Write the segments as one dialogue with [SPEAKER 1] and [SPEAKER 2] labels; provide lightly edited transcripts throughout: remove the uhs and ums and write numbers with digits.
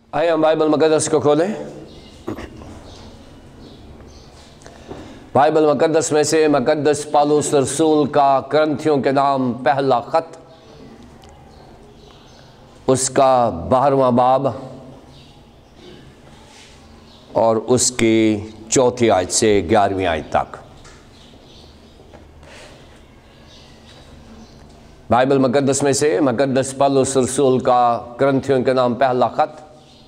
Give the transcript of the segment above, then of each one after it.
[SPEAKER 1] आइए हम बाइबल मुक़द्दस को खोलें। बाइबल मुक़द्दस में से मुक़द्दस पौलुस रसूल का करंथियों के नाम पहला ख़त, उसका 12वां बाब और उसकी 4 आयत से 11वीं आयत तक। बाइबल मुक़द्दस में से मुक़द्दस पौलुस रसूल का करंथियों के नाम पहला ख़त,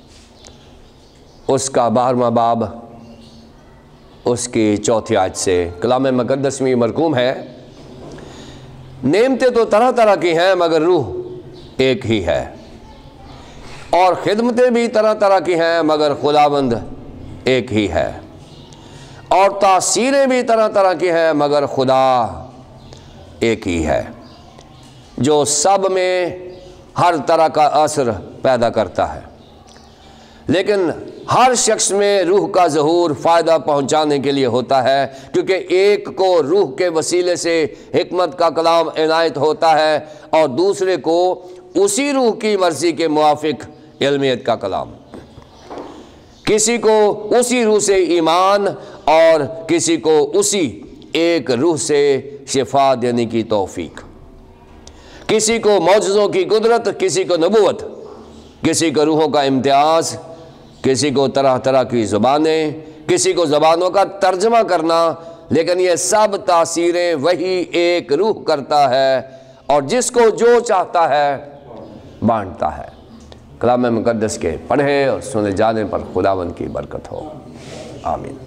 [SPEAKER 1] उसका 12वां बाब, उसकी 4 आयत से। कलाम मुक़द्दस में मरकूम है, नेमतें तो तरह तरह की हैं मगर रूह एक ही है, और खिदमतें भी तरह तरह की हैं मगर खुदावंद एक ही है, और तासीरें भी तरह तरह की हैं मगर खुदा एक ही है, जो सब में हर तरह का असर पैदा करता है। लेकिन हर शख्स में रूह का ज़हूर फ़ायदा पहुंचाने के लिए होता है, क्योंकि एक को रूह के वसीले से हिकमत का कलाम इनायत होता है और दूसरे को उसी रूह की मर्ज़ी के मुआफ़िक इल्मियत का कलाम। किसी को उसी रूह से ईमान और किसी को उसी एक रूह से शिफा देने की तौफीक। किसी को मौजज़ों की कुदरत, किसी को नबूवत, किसी को रूहों का इम्तियाज़, किसी को तरह तरह की ज़ुबानें, किसी को ज़बानों का तर्जमा करना, लेकिन ये सब तासीरें वही एक रूह करता है और जिसको जो चाहता है बांटता है। कलाम मुक़द्दस के पढ़े और सुने जाने पर खुदावंद की बरकत हो, आमीन।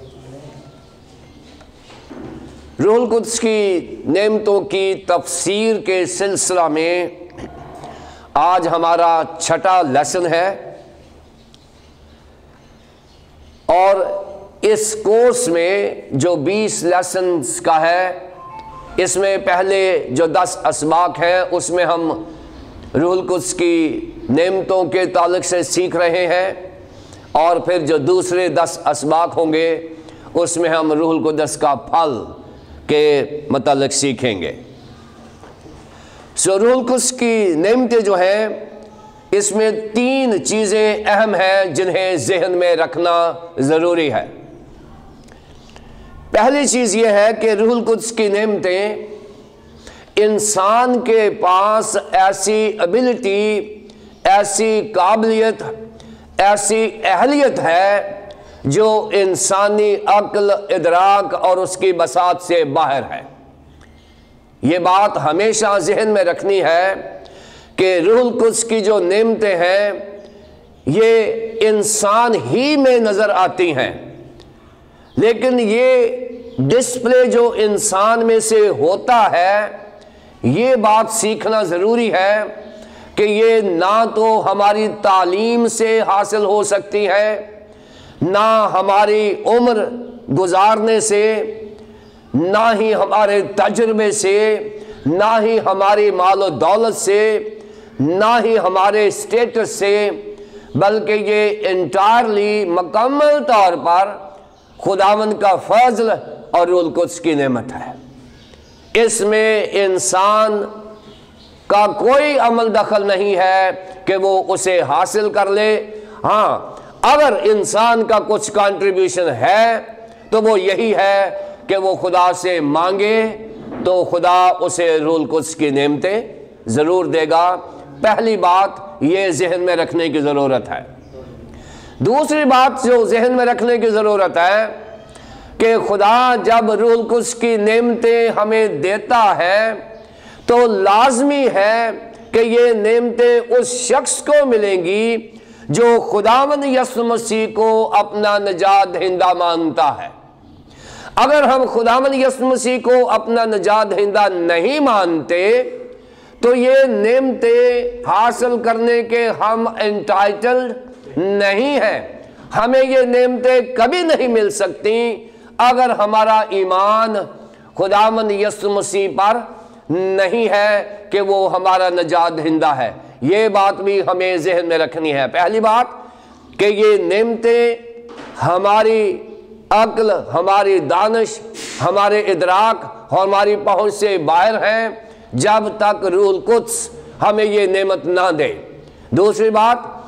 [SPEAKER 1] रूहुल कुद्स की नेमतों की तफसीर के सिलसिला में आज हमारा 6ठा लेसन है, और इस कोर्स में जो 20 लेसन्स का है, इसमें पहले जो 10 असबाक हैं उसमें हम रूहुल कुद्स की नेमतों के ताल्लुक़ से सीख रहे हैं, और फिर जो दूसरे 10 असबाक होंगे उसमें हम रूहुल कुद्स का फल के मतलब सीखेंगे। सो रूहुल कुद्स की नेमतें जो हैं, इसमें 3 चीज़ें अहम हैं जिन्हें ज़हन में रखना ज़रूरी है। पहली चीज़ यह है कि रूहुल कुद्स की नेमतें इंसान के पास ऐसी एबिलिटी, ऐसी काबिलियत, ऐसी अहलियत है जो इंसानी अक्ल, इदराक और उसकी बसात से बाहर है। ये बात हमेशा ज़हन में रखनी है कि रूहुल कुद्स की जो नेमतें हैं ये इंसान ही में नज़र आती हैं, लेकिन ये डिस्प्ले जो इंसान में से होता है, ये बात सीखना ज़रूरी है कि ये ना तो हमारी तालीम से हासिल हो सकती है, ना हमारी उम्र गुजारने से, ना ही हमारे तजुर्बे से, ना ही हमारी माल और दौलत से, ना ही हमारे स्टेटस से, बल्कि ये इंटायरली मुकम्मल तौर पर खुदावंद का फजल और रूहुल कुद्स की नेमत है। इसमें इंसान का कोई अमल दखल नहीं है कि वो उसे हासिल कर ले। हाँ, अगर इंसान का कुछ कंट्रीब्यूशन है तो वो यही है कि वो खुदा से मांगे तो खुदा उसे रूहुल कुद्स की नेमतें ज़रूर देगा। पहली बात ये ज़हन में रखने की ज़रूरत है। दूसरी बात जो ज़हन में रखने की ज़रूरत है कि खुदा जब रूहुल कुद्स की नेमतें हमें देता है तो लाजमी है कि ये नेमतें उस शख्स को मिलेंगी जो खुदावंद यीशु मसीह को अपना निजात दहिंदा मानता है। अगर हम खुदावंद यीशु मसीह को अपना निजात दहिंदा नहीं मानते तो ये नेमतें हासिल करने के हम एंटाइटल्ड नहीं हैं। हमें ये नेमतें कभी नहीं मिल सकती अगर हमारा ईमान खुदावंद यीशु मसीह पर नहीं है कि वो हमारा निजात दहिंदा है। ये बात भी हमें ज़हन में रखनी है। पहली बात कि ये नेमतें हमारी अक्ल, हमारी दानिश, हमारे इदराक और हमारी पहुँच से बाहर हैं जब तक रूहुल कुद्स हमें ये नेमत ना दे। दूसरी बात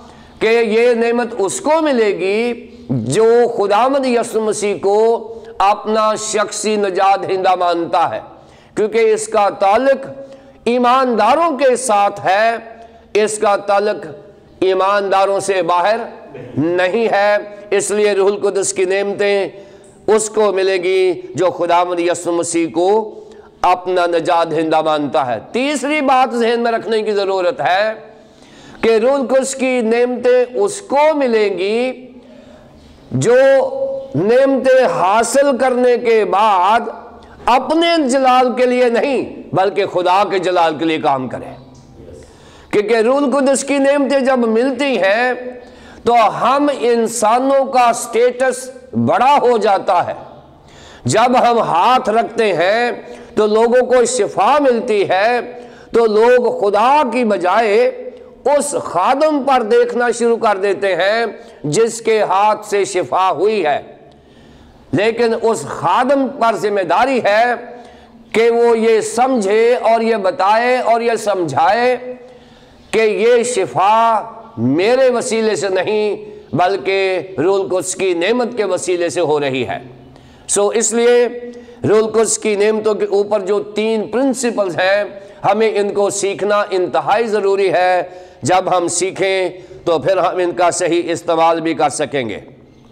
[SPEAKER 1] کہ یہ نعمت اس کو ملے گی جو خداوند یسوع مسیح کو اپنا شخصی نجات دہندہ مانتا ہے، کیونکہ اس کا تعلق ایمانداروں کے ساتھ ہے، اس کا تعلق ایمانداروں سے باہر نہیں ہے۔ اس لیے روح القدس کی نعمتیں اس کو ملے گی جو خداوند یسوع مسیح کو اپنا نجات دہندہ مانتا ہے۔ تیسری بات ذہن میں رکھنے کی ضرورت ہے کہ روح القدس کی نعمتیں اس کو ملیں گی جو نعمتیں حاصل کرنے کے بعد اپنے جلال کے لیے نہیں بلکہ خدا کے جلال کے لیے کام کرے، کیونکہ روح القدس کی نعمتیں جب ملتی ہیں تو ہم انسانوں کا سٹیٹس بڑا ہو جاتا ہے۔ جب ہم ہاتھ رکھتے ہیں تو لوگوں کو شفا ملتی ہے، تو لوگ خدا کی بجائے اس خادم پر دیکھنا شروع کر دیتے ہیں جس کے ہاتھ سے شفا ہوئی ہے، لیکن اس خادم پر ذمہ داری ہے کہ وہ یہ سمجھے اور یہ بتائے اور یہ سمجھائے کہ یہ شفا میرے وسیلے سے نہیں بلکہ روح القدس کی نعمت کے وسیلے سے ہو رہی ہے۔ اس لیے روح القدس کی نعمتوں کے اوپر جو 3 پرنسپلز ہیں، ہمیں ان کو سیکھنا انتہائی ضروری ہے۔ جب ہم سیکھیں تو پھر ہم ان کا صحیح استعمال بھی کر سکیں گے۔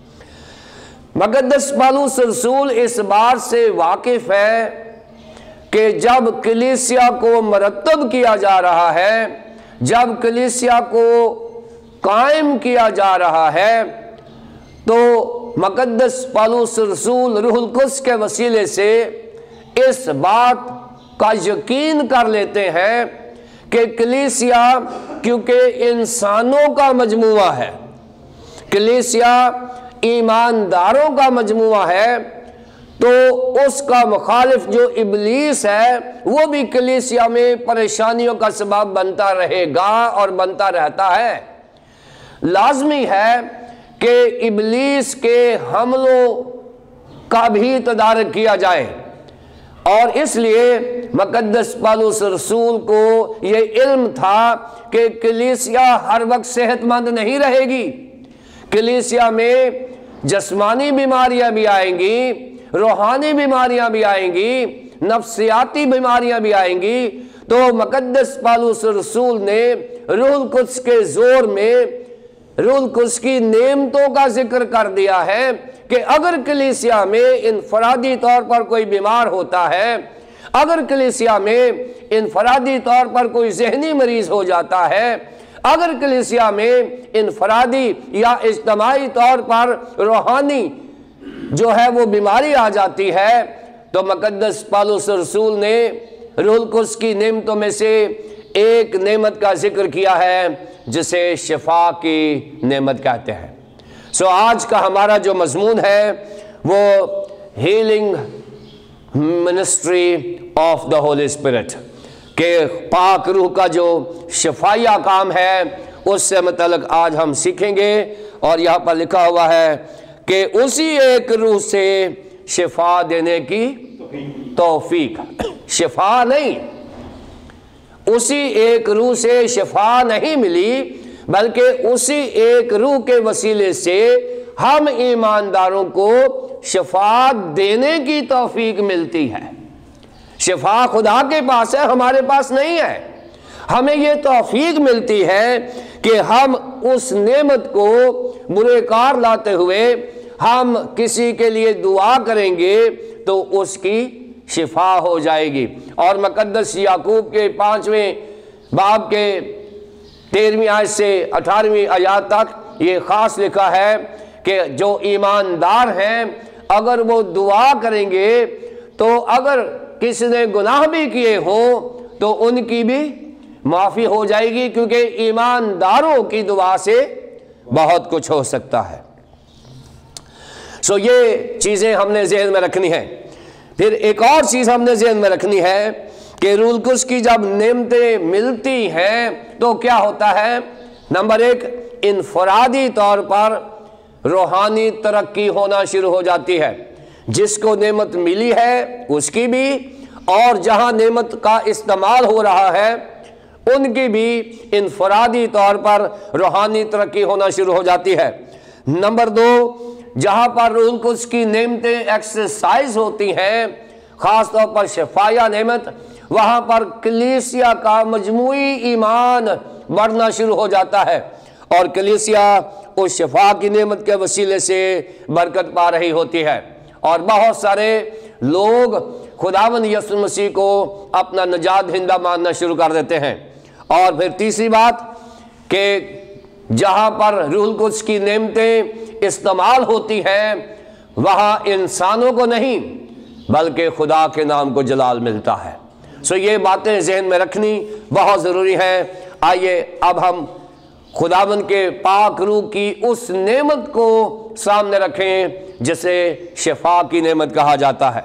[SPEAKER 1] مقدس پالوس رسول اس بات سے واقف ہے کہ جب کلیسیا کو مرتب کیا جا رہا ہے، جب کلیسیا کو قائم کیا جا رہا ہے، تو مقدس پالوس رسول روح القدس کے وسیلے سے اس بات کا یقین کر لیتے ہیں کہ کلیسیا کیونکہ انسانوں کا مجموعہ ہے، کلیسیا ایمانداروں کا مجموعہ ہے، تو اس کا مخالف جو ابلیس ہے وہ بھی کلیسیا میں پریشانیوں کا سبب بنتا رہے گا اور بنتا رہتا ہے۔ لازمی ہے کہ ابلیس کے حملوں کا بھی تدارک کیا جائے، اور اس لیے مقدس پالوس رسول کو یہ علم تھا کہ کلیسیا ہر وقت صحت مند نہیں رہے گی، کلیسیا میں جسمانی بیماریاں بھی آئیں گی، روحانی بیماریاں بھی آئیں گی، نفسیاتی بیماریاں بھی آئیں گی۔ تو مقدس پالوس رسول نے روح القدس کے زور میں روح القدس کی نعمتوں کا ذکر کر دیا ہے کہ اگر کلیسیا میں انفرادی طور پر کوئی بیمار ہوتا ہے، اگر کلیسیا میں انفرادی طور پر کوئی ذہنی مریض ہو جاتا ہے، اگر کلیسیا میں انفرادی یا اجتماعی طور پر روحانی جو ہے وہ بیماری آ جاتی ہے، تو مقدس پالوس رسول نے روح القدس کی نعمتوں میں سے ایک نعمت کا ذکر کیا ہے جسے شفا کی نعمت کہتے ہیں۔ آج کا ہمارا جو مضمون ہے وہ healing ministry of the holy spirit, کہ پاک روح کا جو شفائیہ کام ہے اس سے متعلق آج ہم سیکھیں گے۔ اور یہاں پر لکھا ہوا ہے کہ اسی ایک روح سے شفا دینے کی توفیق، شفا نہیں، اسی ایک روح سے شفا نہیں ملی بلکہ اسی ایک روح کے وسیلے سے ہم ایمانداروں کو شفا دینے کی توفیق ملتی ہے۔ شفا خدا کے پاس ہے، ہمارے پاس نہیں ہے۔ ہمیں یہ توفیق ملتی ہے کہ ہم اس نعمت کو برے کار لاتے ہوئے ہم کسی کے لیے دعا کریں گے تو اس کی شفا ہو جائے گی۔ اور مقدس یعقوب کے 5ویں باب کے 13ویں آیت سے 18ویں آیات تک یہ خاص لکھا ہے کہ جو ایماندار ہیں اگر وہ دعا کریں گے تو اگر کسی نے گناہ بھی کیے ہوں تو ان کی بھی معافی ہو جائے گی، کیونکہ ایمانداروں کی دعا سے بہت کچھ ہو سکتا ہے۔ یہ چیزیں ہم نے ذہن میں رکھنی ہیں۔ پھر ایک اور چیز ہم نے ذہن میں رکھنی ہے کہ روح القدس کی جب نعمتیں ملتی ہیں تو کیا ہوتا ہے؟ نمبر 1، انفرادی طور پر روحانی ترقی ہونا شروع ہو جاتی ہے۔ جس کو نعمت ملی ہے اس کی بھی، اور جہاں نعمت کا استعمال ہو رہا ہے उनकी भी इनफरादी तौर पर रूहानी तरक्की होना शुरू हो जाती है। नंबर 2, जहाँ पर रूहुल कुद्स की नेमतें एक्सरसाइज होती हैं, ख़ास तौर पर शफाया नेमत, वहाँ पर कलीसिया का मजमूई ईमान बढ़ना शुरू हो जाता है और कलीसिया उस शफा की नेमत के वसीले से बरकत पा रही होती है और बहुत सारे लोग खुदावंद यीशु मसीह को अपना निजात दहिंदा मानना शुरू कर देते हैं। और फिर तीसरी बात कि जहाँ पर रूहुल कुद्स की नेमतें इस्तेमाल होती हैं, वहाँ इंसानों को नहीं बल्कि खुदा के नाम को जलाल मिलता है। सो ये बातें जहन में रखनी बहुत ज़रूरी हैं। आइए अब हम खुदावंद के पाक रूह की उस नेमत को सामने रखें जिसे शफा की नेमत कहा जाता है।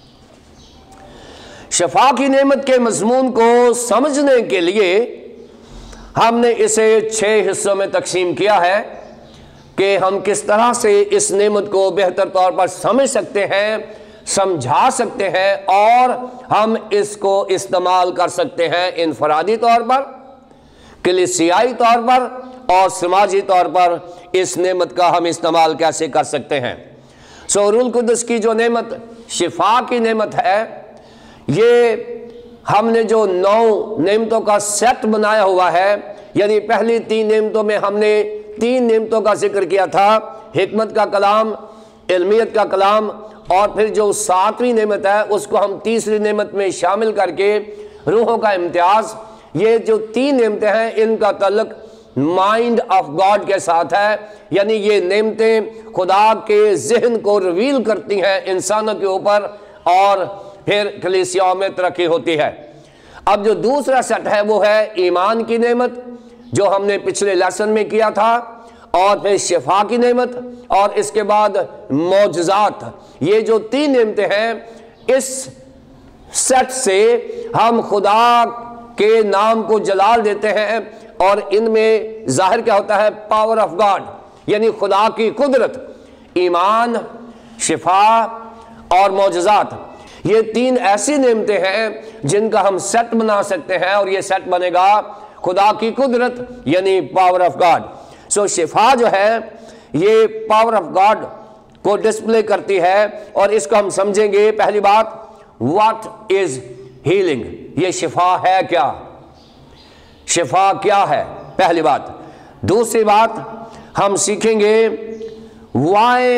[SPEAKER 1] शफा की नेमत के मज़मून को समझने के लिए हमने इसे 6 हिस्सों में तकसीम किया है कि हम किस तरह से इस नेमत को बेहतर तौर पर समझ सकते हैं, समझा सकते हैं और हम इसको इस्तेमाल कर सकते हैं इनफरादी तौर पर, कलीसियाई तौर पर और समाजी तौर पर इस नेमत का हम इस्तेमाल कैसे कर सकते हैं। सो रूहुल कुद्स की जो नेमत शिफा की नेमत है, ये हमने जो 9 नेमतों का सेट बनाया हुआ है, यानी पहली 3 नेमतों में हमने 3 नेमतों का जिक्र किया था, हिकमत का कलाम, इल्मियत का कलाम, और फिर जो 7वीं नेमत है उसको हम तीसरी नेमत में शामिल करके रूहों का इम्तियाज। ये जो 3 नेमतें हैं इनका तल्लुक माइंड ऑफ गॉड के साथ है, यानी ये नेमतें खुदा के ज़हन को रिवील करती हैं इंसानों के ऊपर और फिर कलीसियाओं में तरक्की होती है। अब जो दूसरा सेट है वो है ईमान की नेमत, जो हमने पिछले लेसन में किया था, और फिर शिफा की नेमत, और इसके बाद मौजज़ात। ये जो 3 नेमतें हैं, इस सेट से हम खुदा के नाम को जलाल देते हैं और इनमें जाहिर क्या होता है, पावर ऑफ गॉड, यानी खुदा की कुदरत। ईमान, शिफा और मौजज़ात, ये 3 ऐसी नेमतें हैं जिनका हम सेट बना सकते हैं और ये सेट बनेगा खुदा की कुदरत यानी पावर ऑफ गॉड। सो शिफा जो है ये पावर ऑफ गॉड को डिस्प्ले करती है और इसको हम समझेंगे। पहली बात, व्हाट इज हीलिंग, ये शिफा है क्या, शिफा क्या है, पहली बात। दूसरी बात हम सीखेंगे why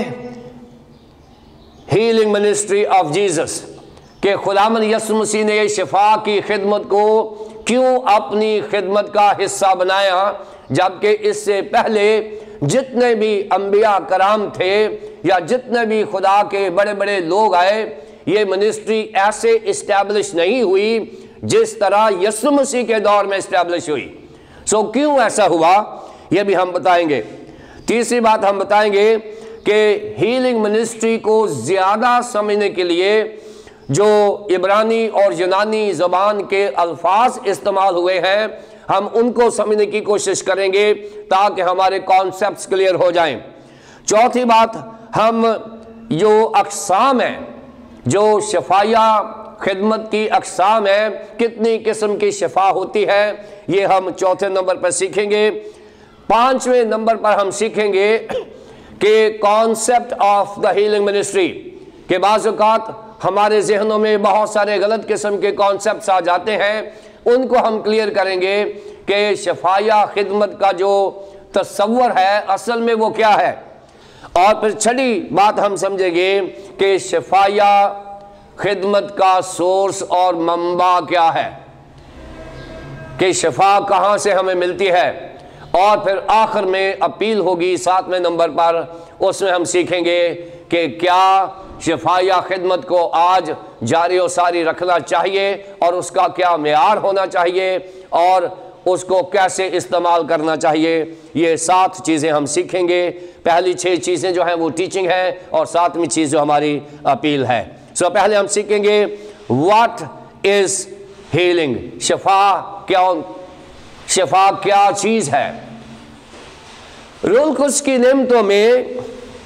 [SPEAKER 1] healing ministry of Jesus, कि खुदावंद यीशु मसीह ने शिफा की खिदमत को क्यों अपनी खिदमत का हिस्सा बनाया, जबकि इससे पहले जितने भी अंबिया कराम थे या जितने भी खुदा के बड़े बड़े लोग आए, ये मिनिस्ट्री ऐसे इस्टेब्लिश नहीं हुई जिस तरह यीशु मसीह के दौर में इस्टेब्लिश हुई। सो क्यों ऐसा हुआ ये भी हम बताएंगे। तीसरी बात हम बताएंगे कि हीलिंग मिनिस्ट्री को ज़्यादा समझने के लिए जो इब्रानी और यूनानी ज़बान के अल्फाज इस्तेमाल हुए हैं, हम उनको समझने की कोशिश करेंगे ताकि हमारे कॉन्सेप्ट्स क्लियर हो जाएं। चौथी बात, हम जो अक़साम हैं, जो शफाया खिदमत की अक़साम है, कितनी किस्म की शफा होती है, ये हम चौथे नंबर पर सीखेंगे। 5वें नंबर पर हम सीखेंगे कि concept of the healing ministry, के बाज़ औक़ात हमारे जहनों में बहुत सारे गलत किस्म के कॉन्सेप्ट्स आ जाते हैं, उनको हम क्लियर करेंगे कि शफाया खिदमत का जो तस्वर है असल में वो क्या है। और फिर छठी बात हम समझेंगे कि शफाया खिदमत का सोर्स और मंबा क्या है, कि शफा कहाँ से हमें मिलती है। और फिर आखिर में अपील होगी 7वें नंबर पर, उसमें हम सीखेंगे कि क्या शफाया खिदमत को आज जारी और सारी रखना चाहिए और उसका क्या मेयार होना चाहिए और उसको कैसे इस्तेमाल करना चाहिए। ये 7 चीज़ें हम सीखेंगे। पहली 6 चीज़ें जो हैं वो टीचिंग है और 7वीं चीज़ जो हमारी अपील है। सो पहले हम सीखेंगे व्हाट इज़ हीलिंग, शफा क्या चीज़ है। रूहुल कुद्स की नेमतों में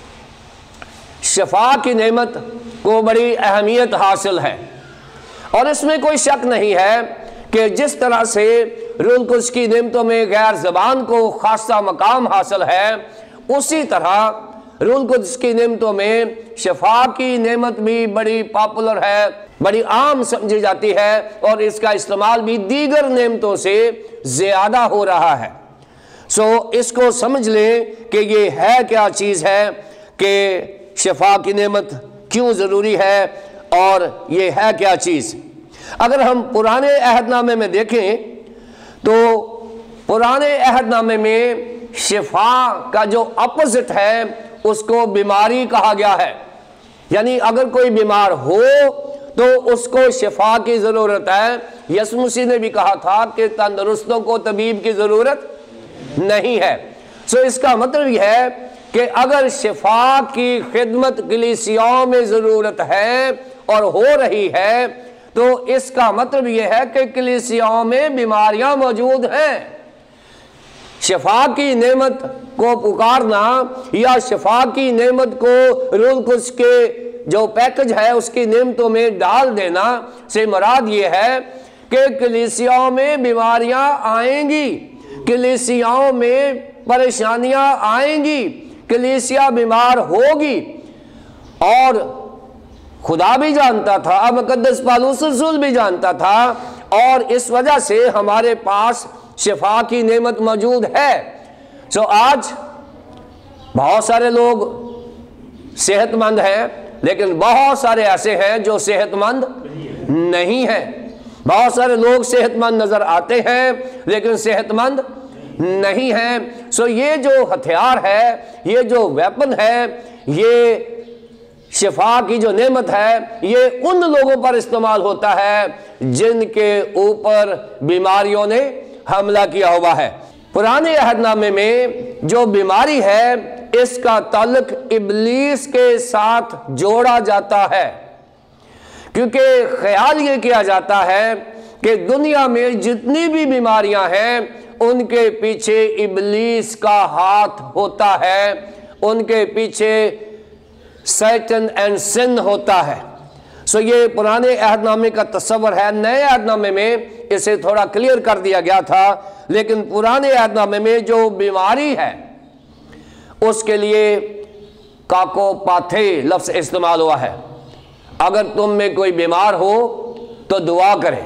[SPEAKER 1] शफा की नेमत को बड़ी अहमियत हासिल है और इसमें कोई शक नहीं है कि जिस तरह से روح القدس کی نعمتوں میں غیر زبان کو خاصہ مقام حاصل ہے، اسی طرح روح القدس کی نعمتوں میں شفا کی نعمت بھی بڑی پاپولر ہے، بڑی عام سمجھی جاتی ہے، اور اس کا استعمال بھی دیگر نعمتوں سے زیادہ ہو رہا ہے۔ اس کو سمجھ لیں کہ یہ ہے کیا چیز ہے، کہ شفا کی نعمت کیوں ضروری ہے، اور یہ ہے کیا چیز۔ اگر ہم پرانے عہد نامے میں دیکھیں تو پرانے عہد نامے میں شفا کا جو اپوزٹ ہے اس کو بیماری کہا گیا ہے، یعنی اگر کوئی بیمار ہو تو اس کو شفا کی ضرورت ہے۔ یسوع مسیح نے بھی کہا تھا کہ تندرستوں کو طبیب کی ضرورت نہیں ہے۔ اس کا مطلب یہ ہے کہ اگر شفا کی خدمت کلیسیاؤں میں ضرورت ہے اور ہو رہی ہے تو اس کا مطلب یہ ہے کہ کلیسیاؤں میں بیماریاں موجود ہیں۔ شفا کی نعمت کو پکارنا یا شفا کی نعمت کو روح القدس کے جو پیکج ہے اس کی نعمتوں میں ڈال دینا سے مراد یہ ہے کہ کلیسیاؤں میں بیماریاں آئیں گی، کلیسیاؤں میں پریشانیاں آئیں گی، کلیسیا بیمار ہوگی، اور خدا بھی جانتا تھا، مقدس پالوس رسول بھی جانتا تھا، اور اس وجہ سے ہمارے پاس شفا کی نعمت موجود ہے۔ آج بہت سارے لوگ صحت مند ہیں، لیکن بہت سارے ایسے ہیں جو صحت مند نہیں ہیں۔ بہت سارے لوگ صحت مند نظر آتے ہیں لیکن صحت مند نہیں ہیں۔ یہ جو ہتھیار ہے، یہ جو ویپن ہے، یہ شفا کی جو نعمت ہے، یہ ان لوگوں پر استعمال ہوتا ہے جن کے اوپر بیماریوں نے حملہ کیا ہوا ہے۔ پرانے عہد نامے میں جو بیماری ہے اس کا تعلق ابلیس کے ساتھ جوڑا جاتا ہے، کیونکہ خیال یہ کیا جاتا ہے کہ دنیا میں جتنی بھی بیماریاں ہیں ان کے پیچھے ابلیس کا ہاتھ ہوتا ہے، ان کے پیچھے سیٹن اینڈ سن ہوتا ہے۔ یہ پرانے عہد نامے کا تصور ہے۔ نئے عہد نامے میں اسے تھوڑا کلیئر کر دیا گیا تھا، لیکن پرانے عہد نامے میں جو بیماری ہے اس کے لیے کاکو پاتھے لفظ استعمال ہوا ہے۔ اگر تم میں کوئی بیمار ہو تو دعا کرے۔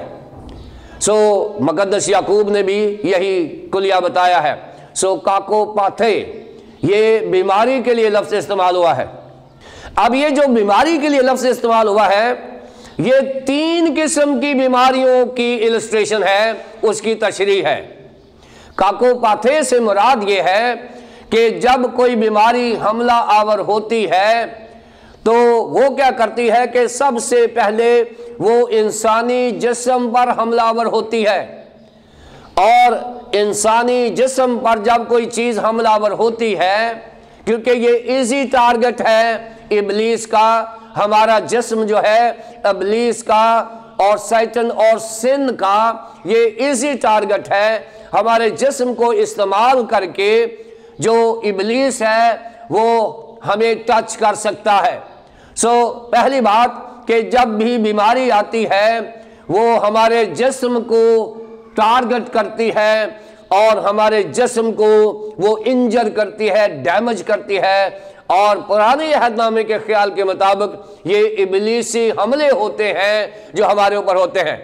[SPEAKER 1] مقدس یعقوب نے بھی یہی کلیہ بتایا ہے۔ کاکو پاتھے، یہ بیماری کے لیے لفظ استعمال ہوا ہے۔ اب یہ جو بیماری کے لیے لفظ استعمال ہوا ہے، یہ 3 قسم کی بیماریوں کی السٹریشن ہے، اس کی تشریح ہے۔ کاکو پاتھے سے مراد یہ ہے کہ جب کوئی بیماری حملہ آور ہوتی ہے تو وہ کیا کرتی ہے کہ سب سے پہلے وہ انسانی جسم پر حملہ آور ہوتی ہے، اور انسانی جسم پر جب کوئی چیز حملہ آور ہوتی ہے، کیونکہ یہ ایزی ٹارگٹ ہے ابلیس کا، ہمارا جسم جو ہے ابلیس کا اور سیٹن اور سن کا یہ ایزی ٹارگٹ ہے، ہمارے جسم کو استعمال کر کے جو ابلیس ہے وہ ہمیں ٹچ کر سکتا ہے۔ پہلی بات کہ جب بھی بیماری آتی ہے وہ ہمارے جسم کو ٹارگٹ کرتی ہے اور ہمارے جسم کو وہ انجر کرتی ہے، ڈیمیج کرتی ہے، اور پرانے عہد نامے کے خیال کے مطابق یہ ابلیسی حملے ہوتے ہیں جو ہمارے اوپر ہوتے ہیں۔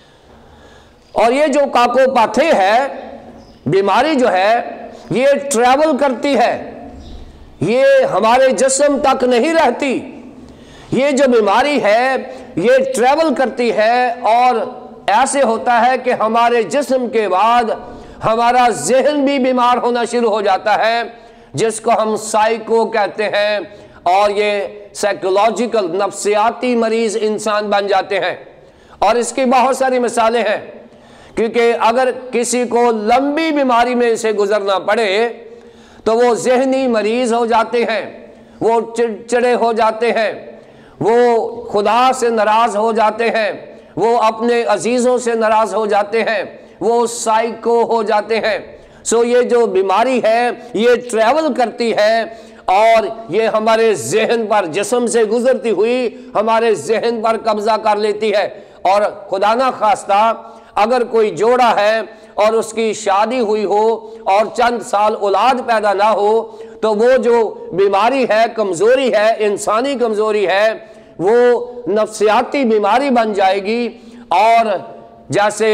[SPEAKER 1] اور یہ جو کاکو پاتھے ہے، بیماری جو ہے یہ ٹریول کرتی ہے، یہ ہمارے جسم تک نہیں رہتی۔ یہ جو بیماری ہے یہ ٹریول کرتی ہے، اور ایسے ہوتا ہے کہ ہمارے جسم کے بعد ہمارا ذہن بھی بیمار ہونا شروع ہو جاتا ہے، جس کو ہم سائیکو کہتے ہیں، اور یہ سائیکولوجیکل نفسیاتی مریض انسان بن جاتے ہیں۔ اور اس کی بہت ساری مثالیں ہیں، کیونکہ اگر کسی کو لمبی بیماری میں سے گزرنا پڑے تو وہ ذہنی مریض ہو جاتے ہیں، وہ چڑچڑے ہو جاتے ہیں، وہ خدا سے ناراض ہو جاتے ہیں، وہ اپنے عزیزوں سے ناراض ہو جاتے ہیں، وہ سائیکو ہو جاتے ہیں۔ یہ جو بیماری ہے یہ ٹریول کرتی ہے، اور یہ ہمارے ذہن پر، جسم سے گزرتی ہوئی ہمارے ذہن پر قبضہ کر لیتی ہے، اور خدا نہ خواستہ اگر کوئی جوڑا ہے اور اس کی شادی ہوئی ہو اور چند سال اولاد پیدا نہ ہو تو وہ جو بیماری ہے، کمزوری ہے، انسانی کمزوری ہے، وہ نفسیاتی بیماری بن جائے گی۔ اور جیسے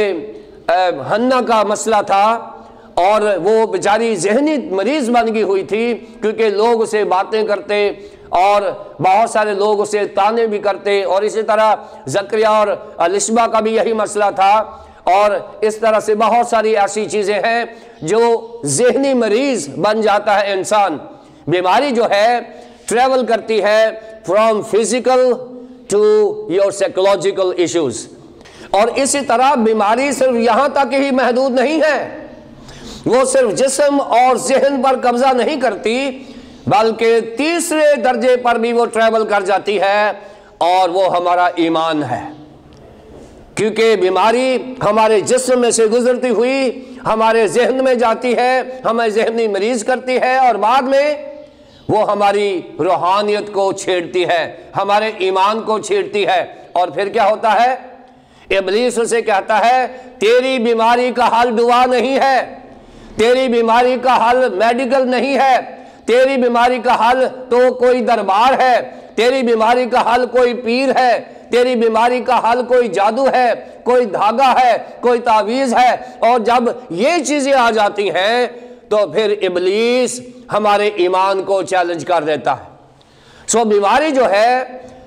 [SPEAKER 1] حنا کا مسئلہ تھا اور وہ بیچاری ذہنی مریض بن گئی ہوئی تھی کیونکہ لوگ اسے باتیں کرتے اور بہت سارے لوگ اسے طعنے بھی کرتے، اور اسی طرح زکریا اور الشبہ کا بھی یہی مسئلہ تھا، اور اس طرح سے بہت ساری ایسی چیزیں ہیں جو ذہنی مریض بن جاتا ہے انسان۔ بیماری جو ہے ٹریول کرتی ہے from physical to your psychological issues, اور اسی طرح بیماری صرف یہاں تک ہی محدود نہیں ہے، وہ صرف جسم اور ذہن پر قبضہ نہیں کرتی بلکہ تیسرے درجے پر بھی وہ ٹریول کر جاتی ہے، اور وہ ہمارا ایمان ہے، کیونکہ بیماری ہمارے جسم میں سے گزرتی ہوئی ہمارے ذہن میں جاتی ہے، ہمیں ذہنی مریض کرتی ہے، اور بعد میں وہ ہماری روحانیت کو چھیڑتی ہے، ہمارے ایمان کو چھیڑتی ہے، اور پھر کیا ہوتا ہے؟ ابلیس اسے کہتا ہے تیری بیماری کا حل دعا نہیں ہے، تیری بیماری کا حل میڈیکل نہیں ہے، تیری بیماری کا حل تو کوئی دربار ہے، تیری بیماری کا حل کوئی پیر ہے، تیری بیماری کا حل کوئی جادو ہے، کوئی دھاگا ہے، کوئی تعویذ ہے۔ اور جب یہ چیزیں آ جاتی ہیں تو پھر ابلیس ہمارے ایمان کو چیلنج کر دیتا ہے۔ بیماری جو ہے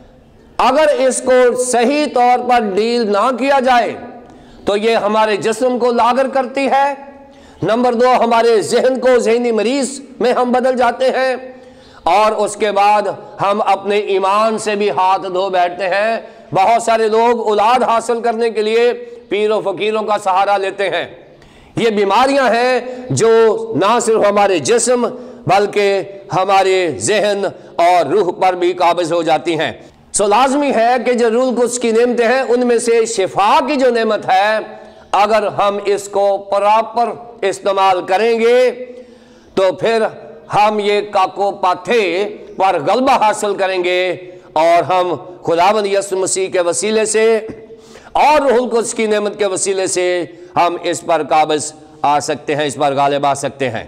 [SPEAKER 1] اگر اس کو صحیح طور پر ڈیل نہ کیا جائے تو یہ ہمارے جسم کو لاغر کرتی ہے، نمبر 2 ہمارے ذہن کو ذہنی مریض میں ہم بدل جاتے ہیں، اور اس کے بعد ہم اپنے ایمان سے بھی ہاتھ دھو بیٹھتے ہیں۔ بہت سارے لوگ اولاد حاصل کرنے کے لیے پیر و فقیروں کا سہارا لیتے ہیں۔ یہ بیماریاں ہیں جو نہ صرف ہمارے جسم بلکہ ہمارے ذہن اور روح پر بھی قابض ہو جاتی ہیں۔ لازمی ہے کہ جو روح القدس کی نعمتیں ہیں ان میں سے شفا کی جو نعمت ہے، اگر ہم اس کو پراپر استعمال کریں گے تو پھر ہم یہ کاکو پاتھے پر غلبہ حاصل کریں گے، اور ہم خداوند یسوع مسیح کے وسیلے سے اور روح القدس کی نعمت کے وسیلے سے ہم اس پر قابض آ سکتے ہیں، اس پر غالب آ سکتے ہیں۔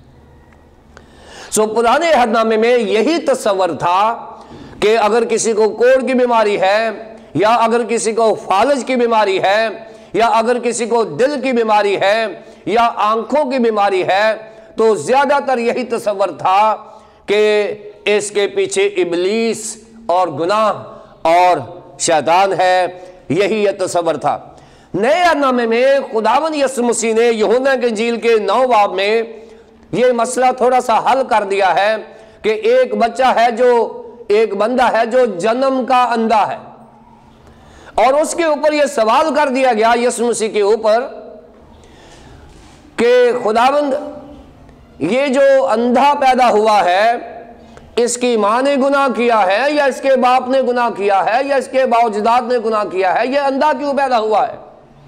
[SPEAKER 1] پرانے عہد نامے میں یہی تصور تھا کہ اگر کسی کو کوڑ کی بیماری ہے، یا اگر کسی کو فالج کی بیماری ہے، یا اگر کسی کو دل کی بیماری ہے، یا آنکھوں کی بیماری ہے، تو زیادہ تر یہی تصور تھا کہ اس کے پیچھے ابلیس اور گناہ اور شیطان ہے، یہی یہ تصور تھا۔ نئے عہد نامے میں خداوند یسوع مسیح نے یوحنا کی انجیل کے 9 باب میں یہ مسئلہ تھوڑا سا حل کر دیا ہے کہ ایک بچہ ہے، جو ایک بندہ ہے جو جنم کا اندھا ہے، اور اس کے اوپر یہ سوال کر دیا گیا یسوع مسیح کے اوپر کہ خداوند یہ جو اندھا پیدا ہوا ہے اس کی ماں نے گناہ کیا ہے یا اس کے باپ نے گناہ کیا ہے یا اس کے باوجداد نے گناہ کیا ہے، یہ اندھا کیوں پیدا ہوا ہے؟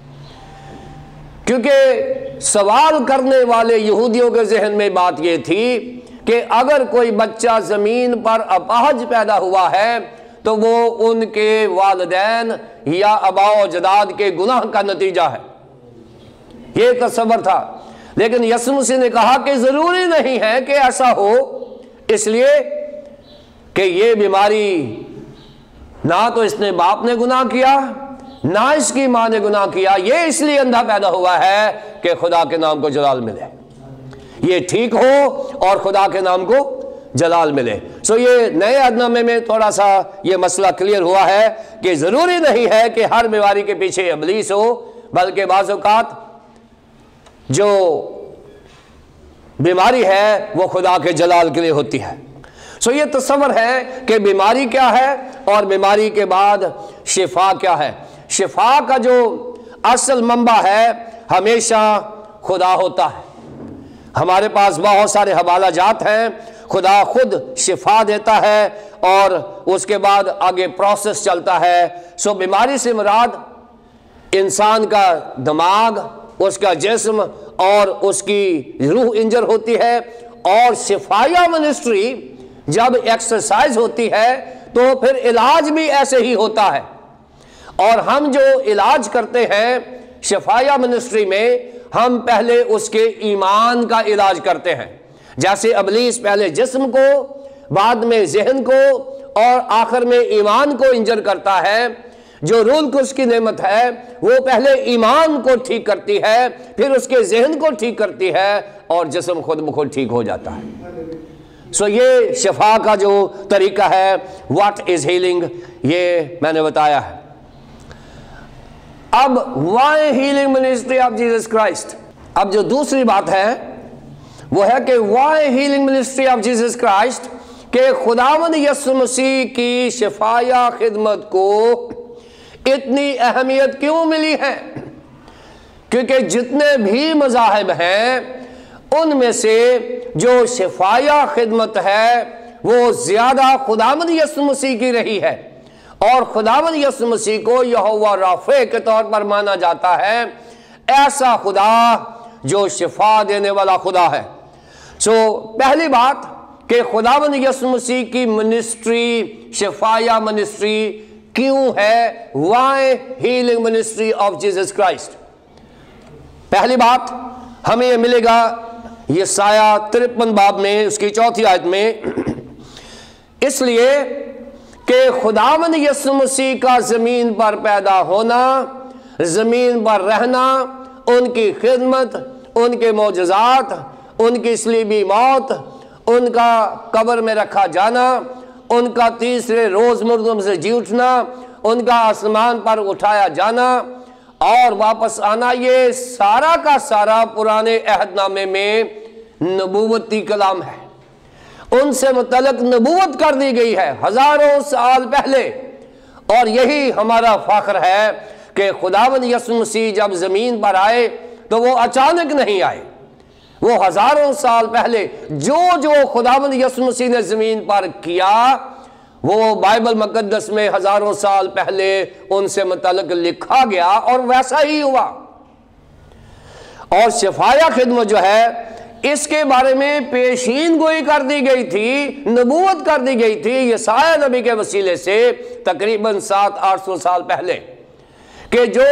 [SPEAKER 1] کیونکہ سوال کرنے والے یہودیوں کے ذہن میں بات یہ تھی کہ اگر کوئی بچہ زمین پر اپاہج پیدا ہوا ہے تو وہ ان کے والدین یا آباء و اجداد کے گناہ کا نتیجہ ہے، یہ تصور تھا۔ لیکن یسوع مسیح نے کہا کہ ضروری نہیں ہے کہ ایسا ہو، اس لیے کہ یہ بیماری نہ تو اس نے باپ نے گناہ کیا نہ اس کی ماں نے گناہ کیا، یہ اس لیے اندھا پیدا ہوا ہے کہ خدا کے نام کو جلال ملے، یہ ٹھیک ہو اور خدا کے نام کو جلال ملے۔ یہ نئے عہد نامے میں تھوڑا سا یہ مسئلہ کلیئر ہوا ہے کہ ضروری نہیں ہے کہ ہر بیماری کے پیچھے ابلیس ہو، بلکہ بعض اوقات جو بیماری ہے وہ خدا کے جلال کے لیے ہوتی ہے۔ یہ تصور ہے کہ بیماری کیا ہے اور بیماری کے بعد شفا کیا ہے۔ شفا کا جو اصل منبع ہے ہمیشہ خدا ہوتا ہے۔ ہمارے پاس بہت سارے حوالہ جات ہیں، خدا خود شفا دیتا ہے اور اس کے بعد آگے پروسیس چلتا ہے۔ بیماری سے مراد انسان کا دماغ، اس کا جسم اور اس کی روح انجر ہوتی ہے، اور شفایہ منسٹری جب ایکسرسائز ہوتی ہے تو پھر علاج بھی ایسے ہی ہوتا ہے۔ اور ہم جو علاج کرتے ہیں شفایہ منسٹری میں ہم پہلے اس کے ایمان کا علاج کرتے ہیں، جیسے ابلیس پہلے جسم کو، بعد میں ذہن کو اور آخر میں ایمان کو انجر کرتا ہے۔ جو روح القدس کی نعمت ہے وہ پہلے ایمان کو ٹھیک کرتی ہے، پھر اس کے ذہن کو ٹھیک کرتی ہے اور جسم خود بخود ٹھیک ہو جاتا ہے۔ یہ شفا کا جو طریقہ ہے، واٹ از ہیلنگ، یہ میں نے بتایا ہے۔ اب why healing ministry of Jesus Christ, اب جو دوسری بات ہے وہ ہے کہ why healing ministry of Jesus Christ, کہ خداوند یسوع مسیح کی شفایہ خدمت کو اتنی اہمیت کیوں ملی ہے؟ کیونکہ جتنے بھی مذاہب ہیں ان میں سے جو شفایہ خدمت ہے وہ زیادہ خداوند یسوع مسیح کی رہی ہے، اور خداوند یسوع مسیح کو یہوہ رافع کے طور پر مانا جاتا ہے، ایسا خدا جو شفا دینے والا خدا ہے۔ پہلی بات کہ خداوند یسوع مسیح کی منسٹری، شفایہ منسٹری کیوں ہے؟ Why healing ministry of Jesus Christ. پہلی بات ہمیں یہ ملے گا یسایہ 53 باب میں اس کی 4 آیت میں، اس لیے کہ خداوند یسوع مسیح کا زمین پر پیدا ہونا، زمین پر رہنا، ان کی خدمت، ان کے معجزات، ان کی صلیبی موت، ان کا قبر میں رکھا جانا، ان کا تیسرے روز مردوں سے جی اٹھنا، ان کا آسمان پر اٹھایا جانا اور واپس آنا، یہ سارا کا سارا پرانے عہد نامے میں نبوتی کلام ہے۔ ان سے متعلق نبوت کر دی گئی ہے ہزاروں سال پہلے، اور یہی ہمارا فخر ہے کہ خداوند یسوع مسیح جب زمین پر آئے تو وہ اچانک نہیں آئے، وہ ہزاروں سال پہلے جو خداوند یسوع مسیح نے زمین پر کیا وہ بائبل مقدس میں ہزاروں سال پہلے ان سے متعلق لکھا گیا اور ویسا ہی ہوا۔ اور شفایہ خدمت جو ہے اس کے بارے میں پیشین گوئی کر دی گئی تھی، نبوت کر دی گئی تھی یسایہ نبی کے وسیلے سے تقریباً 700-800 سال پہلے، کہ جو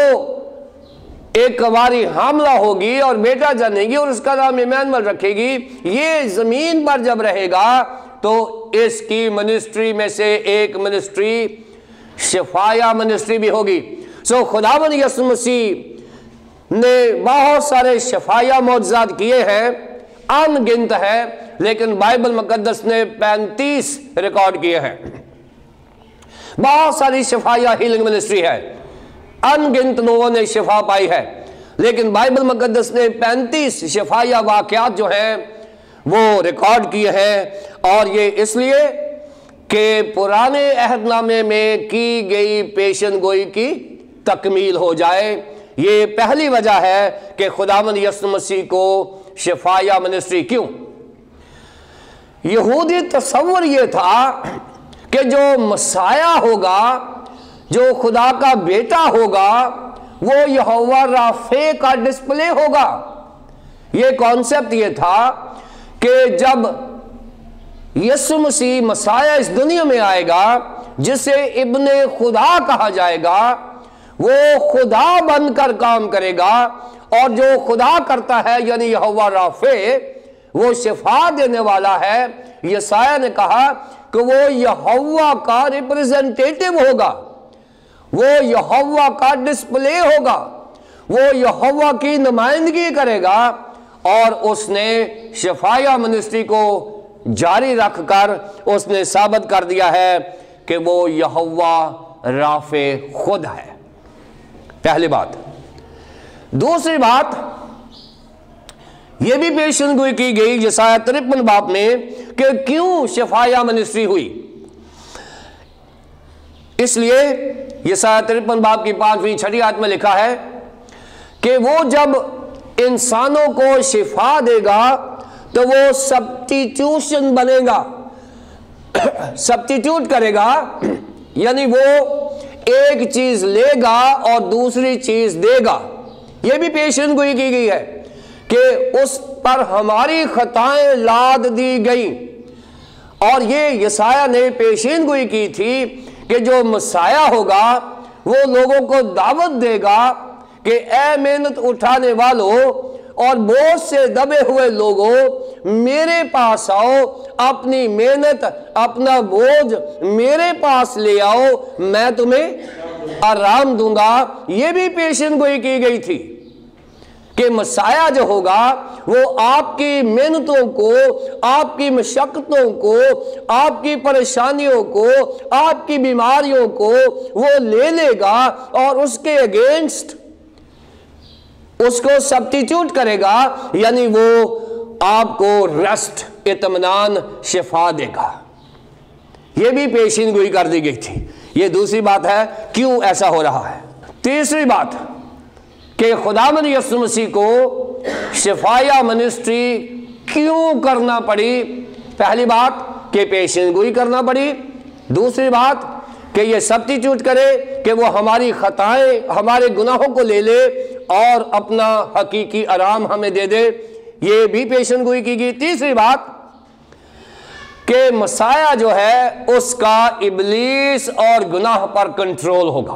[SPEAKER 1] ایک کنواری حاملہ ہوگی اور بیٹا جنے گی اور اس کا نام ایمانویل رکھے گی، یہ زمین پر جب رہے گا تو اس کی منسٹری میں سے ایک منسٹری شفایہ منسٹری بھی ہوگی۔ خداوند یسوع مسیح نے بہت سارے شفایہ معجزات کیے ہیں، ان گنت ہے، لیکن بائبل مقدس نے 35 ریکارڈ کیے ہیں۔ بہت ساری شفایہ ہیلنگ منسٹری ہے، ان گنت لوگوں نے شفا پائی ہے، لیکن بائبل مقدس نے 35 شفایہ واقعات جو ہیں وہ ریکارڈ کیے ہیں، اور یہ اس لیے کہ پرانے عہد نامے میں کی گئی پیشن گوئی کی تکمیل ہو جائے۔ یہ پہلی وجہ ہے کہ خداوند یسوع مسیح کو شفایہ منسٹری کیوں؟ یہودی تصور یہ تھا کہ جو مسیح ہوگا، جو خدا کا بیٹا ہوگا، وہ یہوہ رافع کا ڈسپلے ہوگا۔ یہ کانسیپٹ یہ تھا کہ جب یسوع مسیح مسیح اس دنیا میں آئے گا، جسے ابن خدا کہا جائے گا، وہ خدا بن کر کام کرے گا، اور جو خدا کرتا ہے یعنی یہوہ رافع، وہ شفا دینے والا ہے۔ یسایہ نے کہا کہ وہ یہوہ کا ریپریزنٹیٹیو ہوگا، وہ یہوہ کا ڈسپلے ہوگا، وہ یہوہ کی نمائندگی کرے گا، اور اس نے شفایہ منسٹری کو جاری رکھ کر اس نے ثابت کر دیا ہے کہ وہ یہوہ رافع خود ہے۔ پہلی بات۔ دوسری بات یہ بھی پیشن گوئی کی گئی یسایہ 53 باب میں کہ کیوں شفایہ منسٹری ہوئی۔ اس لیے یسایہ 53 باب کی 5ویں 6 آیت میں لکھا ہے کہ وہ جب انسانوں کو شفا دے گا تو وہ سبسٹیٹیوشن بنے گا، سبسٹیٹیوٹ کرے گا، یعنی وہ ایک چیز لے گا اور دوسری چیز دے گا۔ یہ بھی پیشن گوئی کی گئی ہے کہ اس پر ہماری خطائیں لاد دی گئیں، اور یہ یسایہ نے پیشین گوئی کی تھی کہ جو مسیح ہوگا وہ لوگوں کو دعوت دے گا کہ اے محنت اٹھانے والوں اور بوجھ سے دبے ہوئے لوگوں، میرے پاس آؤ، اپنی محنت اپنا بوجھ میرے پاس لے آؤ، میں تمہیں آرام دوں گا۔ یہ بھی پیشن گوئی کی گئی تھی کہ مسیح جو ہوگا وہ آپ کی محنتوں کو، آپ کی مشقتوں کو، آپ کی پریشانیوں کو، آپ کی بیماریوں کو وہ لے لے گا اور اس کے اگینسٹ اس کو سبسٹیٹیوٹ کرے گا، یعنی وہ آپ کو ریسٹ، اطمینان، شفا دے گا۔ یہ بھی پیشین گوئی کر دی گئی تھی۔ یہ دوسری بات ہے کیوں ایسا ہو رہا ہے۔ تیسری بات کہ خداوند یسوع مسیح کو شفایہ منسٹری کیوں کرنا پڑی۔ پہلی بات کہ پیشین گوئی کرنا پڑی، دوسری بات کہ یہ سبسٹیٹیوٹ کرے کہ وہ ہماری خطائیں، ہمارے گناہوں کو لے لے اور اپنا حقیقی آرام ہمیں دے دے، یہ بھی پیشن گوئی کی گئی۔ تیسری بات کہ مسیح جو ہے اس کا ابلیس اور گناہ پر کنٹرول ہوگا،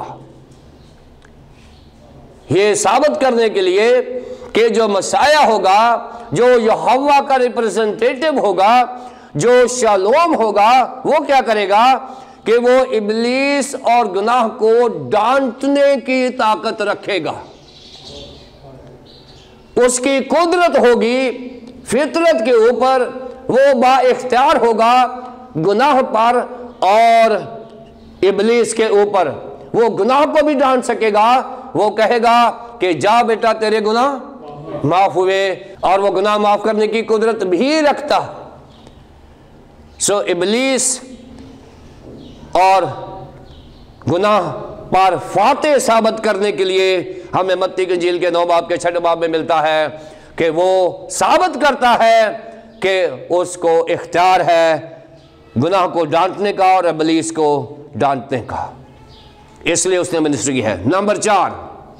[SPEAKER 1] یہ ثابت کرنے کے لیے کہ جو مسیح ہوگا، جو یہوہ کا ریپرزنٹیٹو ہوگا، جو شالوم ہوگا، وہ کیا کرے گا کہ وہ ابلیس اور گناہ کو ڈانٹنے کی طاقت رکھے گا۔ اس کی قدرت ہوگی فطرت کے اوپر، وہ با اختیار ہوگا گناہ پر اور ابلیس کے اوپر۔ وہ گناہ کو بھی ڈانٹ سکے گا، وہ کہے گا کہ جا بیٹا تیرے گناہ معاف ہوئے، اور وہ گناہ معاف کرنے کی قدرت بھی رکھتا۔ سو ابلیس اور گناہ پر فاتح ثابت کرنے کے لیے ہمیں متی کی انجیل کے 9 باب کے 6 باب میں ملتا ہے کہ وہ ثابت کرتا ہے کہ اس کو اختیار ہے گناہ کو ڈانٹنے کا اور ابلیس کو ڈانٹنے کا، اس لیے اس نے منسٹری کی ہے۔ نمبر 4،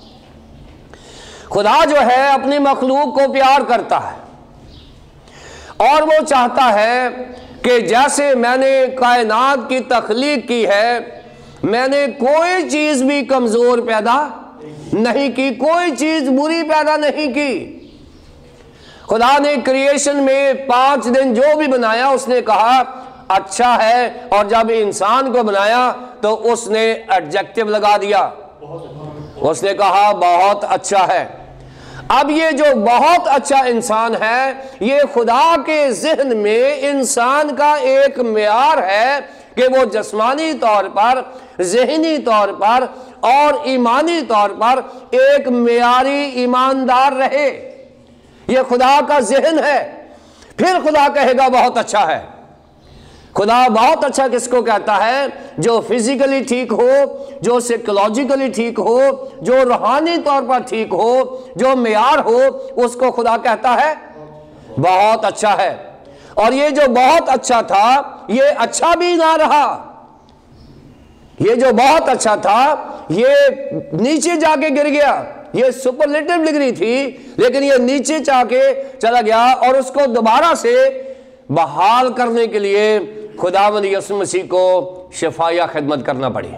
[SPEAKER 1] خدا جو ہے اپنی مخلوق کو پیار کرتا ہے اور وہ چاہتا ہے کہ جیسے میں نے کائنات کی تخلیق کی ہے، میں نے کوئی چیز بھی کمزور پیدا نہیں کی، کوئی چیز بری پیدا نہیں کی۔ خدا نے کریشن میں 5 دن جو بھی بنایا اس نے کہا اچھا ہے، اور جب انسان کو بنایا تو اس نے ایڈجیکٹو لگا دیا، اس نے کہا بہت اچھا ہے۔ اب یہ جو بہت اچھا انسان ہے، یہ خدا کے ذہن میں انسان کا ایک معیار ہے کہ وہ جسمانی طور پر، ذہنی طور پر اور ایمانی طور پر ایک معیاری ایماندار رہے۔ یہ خدا کا ذہن ہے۔ پھر خدا کہے گا بہت اچھا ہے۔ خدا بہت اچھا کس کو کہتا ہے؟ جو فزیکلی ٹھیک ہو، جو سائیکولوجیکلی ٹھیک ہو، جو روحانی طور پر ٹھیک ہو، جو معیار ہو، اس کو خدا کہتا ہے بہت اچھا ہے۔ اور یہ جو بہت اچھا تھا یہ اچھا بھی نہ رہا، یہ جو بہت اچھا تھا یہ نیچے جا کے گر گیا۔ یہ سپرلیٹو ڈگری تھی لیکن یہ نیچے جا کے چلا گیا، اور اس کو دوبارہ سے بحال کرنے کے لیے خداوند یسوع مسیح کو شفایہ خدمت کرنا پڑی۔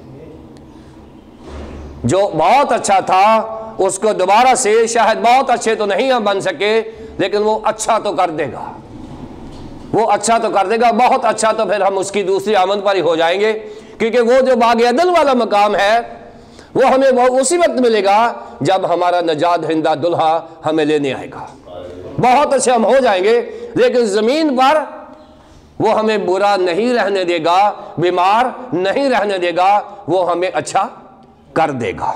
[SPEAKER 1] جو بہت اچھا تھا اس کو دوبارہ سے، شاید بہت اچھے تو نہیں ہم بن سکے لیکن وہ اچھا تو کر دے گا، وہ اچھا تو کر دے گا۔ بہت اچھا تو پھر ہم اس کی دوسری آمد پر ہی ہو جائیں گے، کیونکہ وہ جو باغ عدن والا مقام ہے وہ ہمیں اسی وقت ملے گا جب ہمارا نجات دہندہ دلہا ہمیں لینے آئے گا۔ بہت اچھے ہم ہو جائیں گے لیکن زمین پر وہ ہمیں برا نہیں رہنے دے گا، بیمار نہیں رہنے دے گا، وہ ہمیں اچھا کر دے گا۔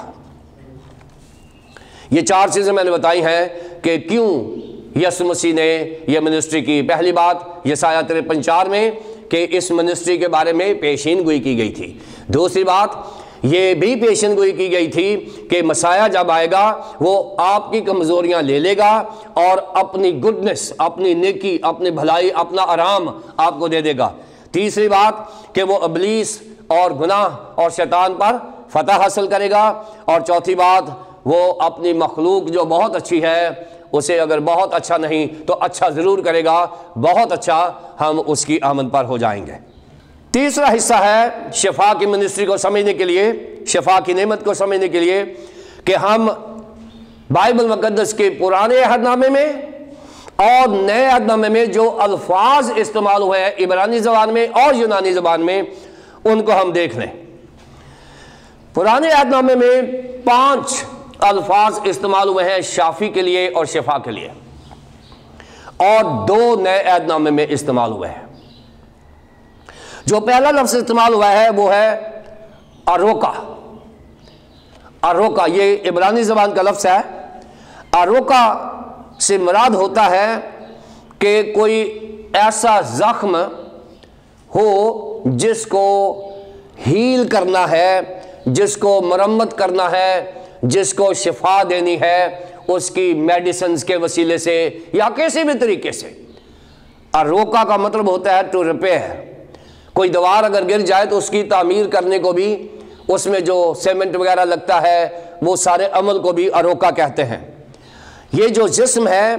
[SPEAKER 1] یہ 4 چیزیں میں نے بتائی ہیں کہ کیوں یسوع مسیح نے یہ منسٹری کی۔ پہلی بات یسایہ 53:4 میں کہ اس منسٹری کے بارے میں پیشین گوئی کی گئی تھی۔ دوسری بات یہ بھی پیشین گوئی کی گئی تھی کہ مسیح جب آئے گا وہ آپ کی کمزوریاں لے لے گا اور اپنی گڈنس، اپنی نیکی، اپنی بھلائی، اپنا آرام آپ کو دے دے گا۔ تیسری بات کہ وہ ابلیس اور گناہ اور شیطان پر فتح حاصل کرے گا، اور چوتھی بات وہ اپنی مخلوق جو بہت اچھی ہے اسے اگر بہت اچھا نہیں تو اچھا ضرور کرے گا، بہت اچھا ہم اس کی آمد پر ہو جائیں گے۔ تیسرا حصہ ہے شفا کی منسٹری کو سمجھنے کے لیے، شفا کی نعمت کو سمجھنے کے لیے کہ ہم بائبل مقدس کے پرانے عہد نامے میں اور نئے عہد نامے میں جو الفاظ استعمال ہوئے ہیں عبرانی زبان میں اور یونانی زبان میں ان کو ہم دیکھ لیں۔ پرانے عہد نامے میں 5 الفاظ استعمال ہوئے ہیں شافی کے لیے اور شفا کے لیے، اور 2 نئے عہد نامے میں استعمال ہوئے ہیں۔ جو پہلا لفظ استعمال ہوا ہے وہ ہے اروکا۔ اروکا یہ عبرانی زبان کا لفظ ہے۔ اروکا سے مراد ہوتا ہے کہ کوئی ایسا زخم ہو جس کو ہیل کرنا ہے، جس کو مرمت کرنا ہے، جس کو شفا دینی ہے اس کی میڈیسنز کے وسیلے سے یا کسی بھی طریقے سے۔ اروکا کا مطلب ہوتا ہے ٹو ریپیئر۔ کوئی دیوار اگر گر جائے تو اس کی تعمیر کرنے کو بھی، اس میں جو سیمنٹ وغیرہ لگتا ہے وہ سارے عمل کو بھی اروکا کہتے ہیں۔ یہ جو جسم ہے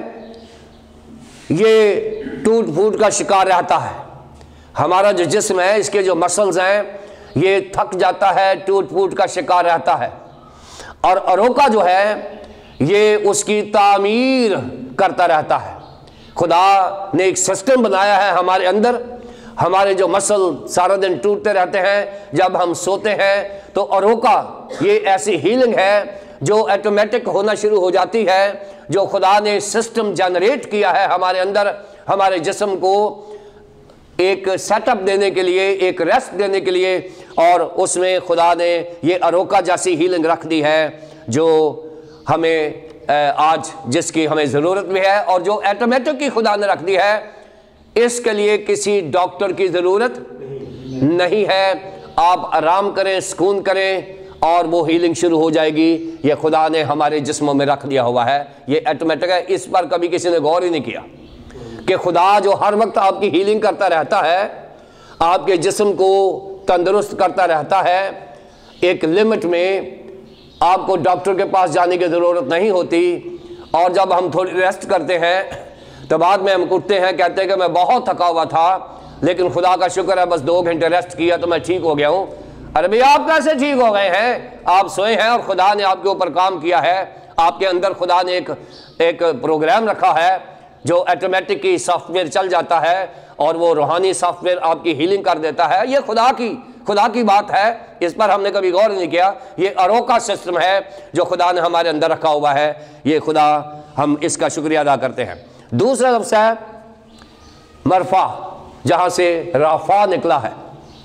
[SPEAKER 1] یہ ٹوٹ پھوٹ کا شکار رہتا ہے۔ ہمارا جو جسم ہے اس کے جو مسلز ہیں یہ تھک جاتا ہے، ٹوٹ پھوٹ کا شکار رہتا ہے، اور اروکا جو ہے یہ اس کی تعمیر کرتا رہتا ہے۔ خدا نے ایک سسٹم بنایا ہے ہمارے اندر، ہمارے جو مسل سارا دن ٹوٹتے رہتے ہیں، جب ہم سوتے ہیں تو اروکا یہ ایسی ہیلنگ ہے جو ایٹومیٹک ہونا شروع ہو جاتی ہے، جو خدا نے سسٹم جنریٹ کیا ہے ہمارے اندر، ہمارے جسم کو ایک سیٹ اپ دینے کے لیے، ایک ریسٹ دینے کے لیے، اور اس میں خدا نے یہ اروکا جیسی ہیلنگ رکھ دی ہے جو ہمیں آج جس کی ہمیں ضرورت بھی ہے، اور جو ایٹومیٹک کی خدا نے رکھ دی ہے۔ اس کے لیے کسی ڈاکٹر کی ضرورت نہیں ہے، آپ آرام کریں، سکون کریں اور وہ ہیلنگ شروع ہو جائے گی۔ یہ خدا نے ہمارے جسموں میں رکھ دیا ہوا ہے، یہ ایٹومیٹک ہے۔ اس پر کبھی کسی نے غور ہی نہیں کیا کہ خدا جو ہر وقت آپ کی ہیلنگ کرتا رہتا ہے، آپ کے جسم کو تندرست کرتا رہتا ہے، ایک لمٹ میں آپ کو ڈاکٹر کے پاس جانے کی ضرورت نہیں ہوتی، اور جب ہم تھوڑی ریسٹ کرتے ہیں تو بعد میں ہم اٹھتے ہیں، کہتے ہیں کہ میں بہت تھکا ہوا تھا لیکن خدا کا شکر ہے بس 2 گھنٹے ریسٹ کیا تو میں ٹھیک ہو گیا ہوں۔ ارے بھئی آپ کیسے ٹھیک ہو گئے ہیں؟ آپ سوئے ہیں اور خدا نے آپ کے اوپر کام کیا ہے، آپ کے اندر خدا نے ایک پروگرام رکھا ہے جو ایٹومیٹک کی سافٹ ویئر چل جاتا ہے، اور وہ روحانی سافٹ ویئر آپ کی ہیلنگ کر دیتا ہے۔ یہ خدا کی بات ہے، اس پر ہم نے کبھی غور نہیں کیا۔ یہ اروکا سسٹم ہے جو خدا نے ہمارے اندر رکھا ہوا ہے، یہ خدا ہم اس کا شکریہ ادا کرتے ہیں۔ دوسرا لفظ ہے مرفا، جہاں سے رافع نکلا ہے،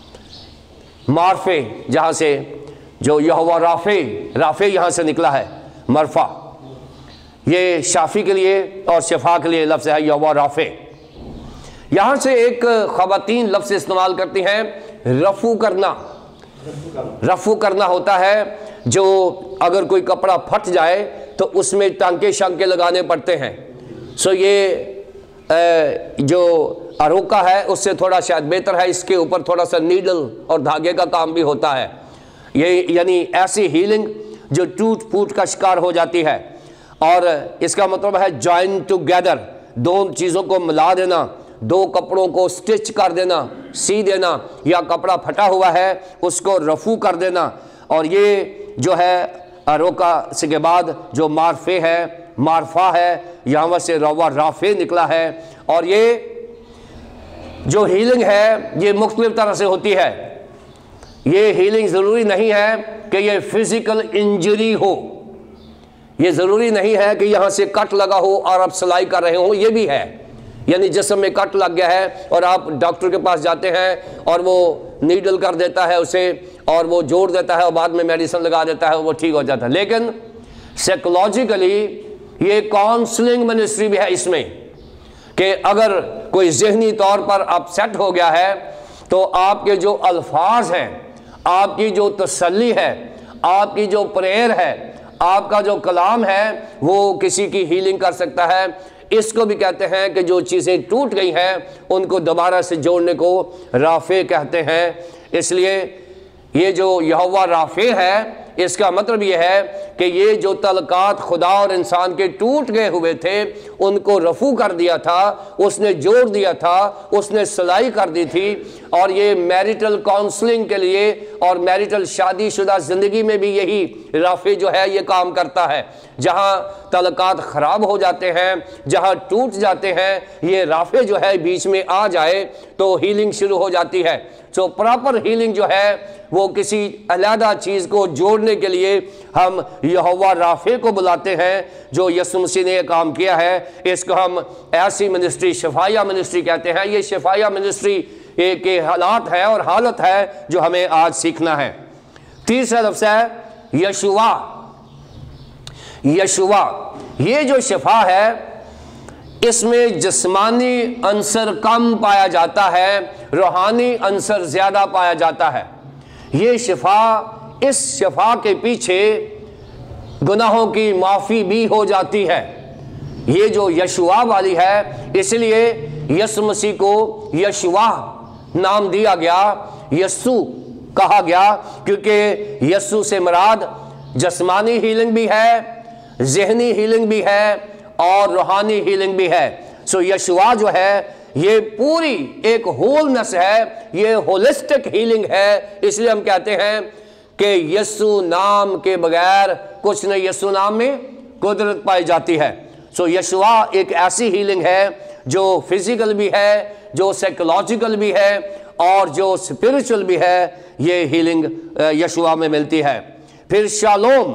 [SPEAKER 1] مارفے جہاں سے جو یہوہ رافع یہاں سے نکلا ہے، مرفا۔ یہ شافی کے لیے اور شفا کے لیے لفظ ہے یہوہ رافع۔ یہاں سے ایک خواتین لفظ استعمال کرتی ہیں رفو کرنا۔ رفو کرنا ہوتا ہے جو اگر کوئی کپڑا پھٹ جائے تو اس میں ٹانکے شانکے لگانے پڑتے ہیں۔ سو یہ جو اروکا ہے اس سے تھوڑا شاید بہتر ہے، اس کے اوپر تھوڑا سا نیڈل اور دھاگے کا کام بھی ہوتا ہے۔ یہ یعنی ایسی ہیلنگ جو ٹوٹ پھوٹ کا شکار ہو جاتی ہے، اور اس کا مطلب ہے جوائن ٹوگیدر، 2 چیزوں کو ملا دینا، 2 کپڑوں کو سٹچ کر دینا، سی دینا، یا کپڑا پھٹا ہوا ہے اس کو رفو کر دینا۔ اور یہ جو ہے اروکا سے کے بعد جو مارفے ہے، مارفا ہے، یہاں سے یہوہ رافع نکلا ہے۔ اور یہ جو ہیلنگ ہے یہ مختلف طرح سے ہوتی ہے۔ یہ ہیلنگ ضروری نہیں ہے کہ یہ فزیکل انجری ہو، یہ ضروری نہیں ہے کہ یہاں سے کٹ لگا ہو اور آپ سلائی کر رہے ہوں، یہ بھی ہے، یعنی جسم میں کٹ لگ گیا ہے اور آپ ڈاکٹر کے پاس جاتے ہیں اور وہ نیڈل کر دیتا ہے اسے اور وہ جوڑ دیتا ہے اور بعد میں میڈیسن لگا دیتا ہے، وہ ٹھیک ہو جاتا ہے۔ لیکن سائیکولوجیکلی یہ کاؤنسلنگ منسٹری بھی ہے اس میں، کہ اگر کوئی ذہنی طور پر اپ سیٹ ہو گیا ہے تو آپ کے جو الفاظ ہیں، آپ کی جو تسلی ہے، آپ کی جو پریئر ہے، آپ کا جو کلام ہے وہ کسی کی ہیلنگ کر سکتا ہے۔ اس کو بھی کہتے ہیں کہ جو چیزیں ٹوٹ گئی ہیں ان کو دوبارہ سے جوڑنے کو رافع کہتے ہیں۔ اس لیے یہ جو یہوہ رافع ہے اس کا مطلب یہ ہے کہ یہ جو تعلقات خدا اور انسان کے ٹوٹ گئے ہوئے تھے ان کو رفو کر دیا تھا، اس نے جوڑ دیا تھا، اس نے صلاحی کر دی تھی۔ اور یہ میریٹل کاؤنسلنگ کے لیے اور میریٹل شادی شدہ زندگی میں بھی یہی رافع جو ہے یہ کام کرتا ہے۔ جہاں تعلقات خراب ہو جاتے ہیں، جہاں ٹوٹ جاتے ہیں، یہ رافع جو ہے بیچ میں آ جائے تو ہیلنگ شروع ہو جاتی ہے۔ سو پراپر ہیلنگ جو ہے وہ کسی علیحدہ چیز کو جوڑنے کے لیے ہم یہوہ رافع کو بلاتے ہیں، جو یسوع مسیح نے یہ کام کیا ہے۔ اس کو ہم ایسی منسٹری شفائیہ منسٹری کہتے ہیں۔ یہ شفائیہ منسٹری کے حالات ہے اور حالت ہے جو ہمیں آج سیکھنا ہے۔ تیسرا لفظ ہے یشوع۔ یشوع یہ جو شفا ہے اس میں جسمانی عنصر کم پایا جاتا ہے، روحانی عنصر زیادہ پایا جاتا ہے۔ یہ شفا، اس شفا کے پیچھے گناہوں کی معافی بھی ہو جاتی ہے۔ یہ جو یشوع والی ہے، اس لیے یسوع مسیح کو یشوع نام دیا گیا، یسوع کہا گیا، کیونکہ یسوع سے مراد جسمانی ہیلنگ بھی ہے، ذہنی ہیلنگ بھی ہے اور روحانی ہیلنگ بھی ہے۔ سو یشوع جو ہے یہ پوری ایک ہولنس ہے، یہ ہولسٹک ہیلنگ ہے۔ اس لیے ہم کہتے ہیں کہ یسوع نام کے بغیر کچھ نہیں، یسوع نام میں قدرت پائی جاتی ہے۔ سو یشوع ایک ایسی ہیلنگ ہے جو فزیکل بھی ہے، جو سائیکولوجیکل بھی ہے اور جو اسپرچل بھی ہے۔ یہ ہیلنگ یشوع میں ملتی ہے۔ پھر شالوم،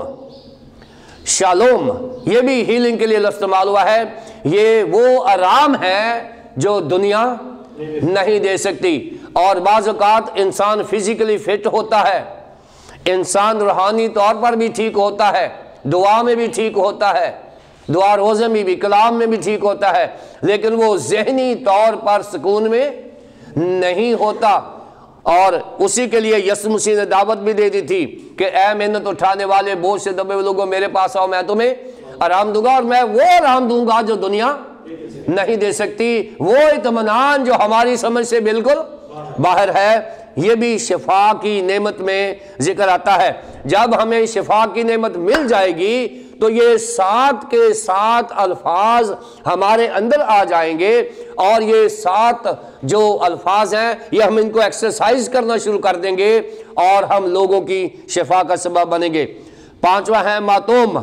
[SPEAKER 1] شالوم یہ بھی ہیلنگ کے لیے استعمال ہوا ہے۔ یہ وہ آرام ہے جو دنیا نہیں دے سکتی۔ اور بعض اوقات انسان فزیکلی فٹ ہوتا ہے، انسان روحانی طور پر بھی ٹھیک ہوتا ہے، دعا میں بھی ٹھیک ہوتا ہے، دعا روزے میں بھی، کلام میں بھی ٹھیک ہوتا ہے، لیکن وہ ذہنی طور پر سکون میں نہیں ہوتا۔ اور اسی کے لیے یسوع مسیح نے دعوت بھی دے دی تھی کہ اے محنت اٹھانے والے، بوجھ سے دبے ہوئے لوگوں، میرے پاس آؤ، میں تمہیں آرام دوں گا۔ اور میں وہ آرام دوں گا جو دنیا نہیں دے سکتی، وہ اطمینان جو ہماری سمجھ سے بالکل باہر ہے۔ یہ بھی شفا کی نعمت میں ذکر آتا ہے۔ جب ہمیں شفا کی نعمت مل جائے گی تو یہ 7 کے 7 الفاظ ہمارے اندر آ جائیں گے، اور یہ 7 جو الفاظ ہیں یہ ہم ان کو ایکسرسائز کرنا شروع کر دیں گے اور ہم لوگوں کی شفا کا سبب بنیں گے۔ 5واں ہے ماتوم۔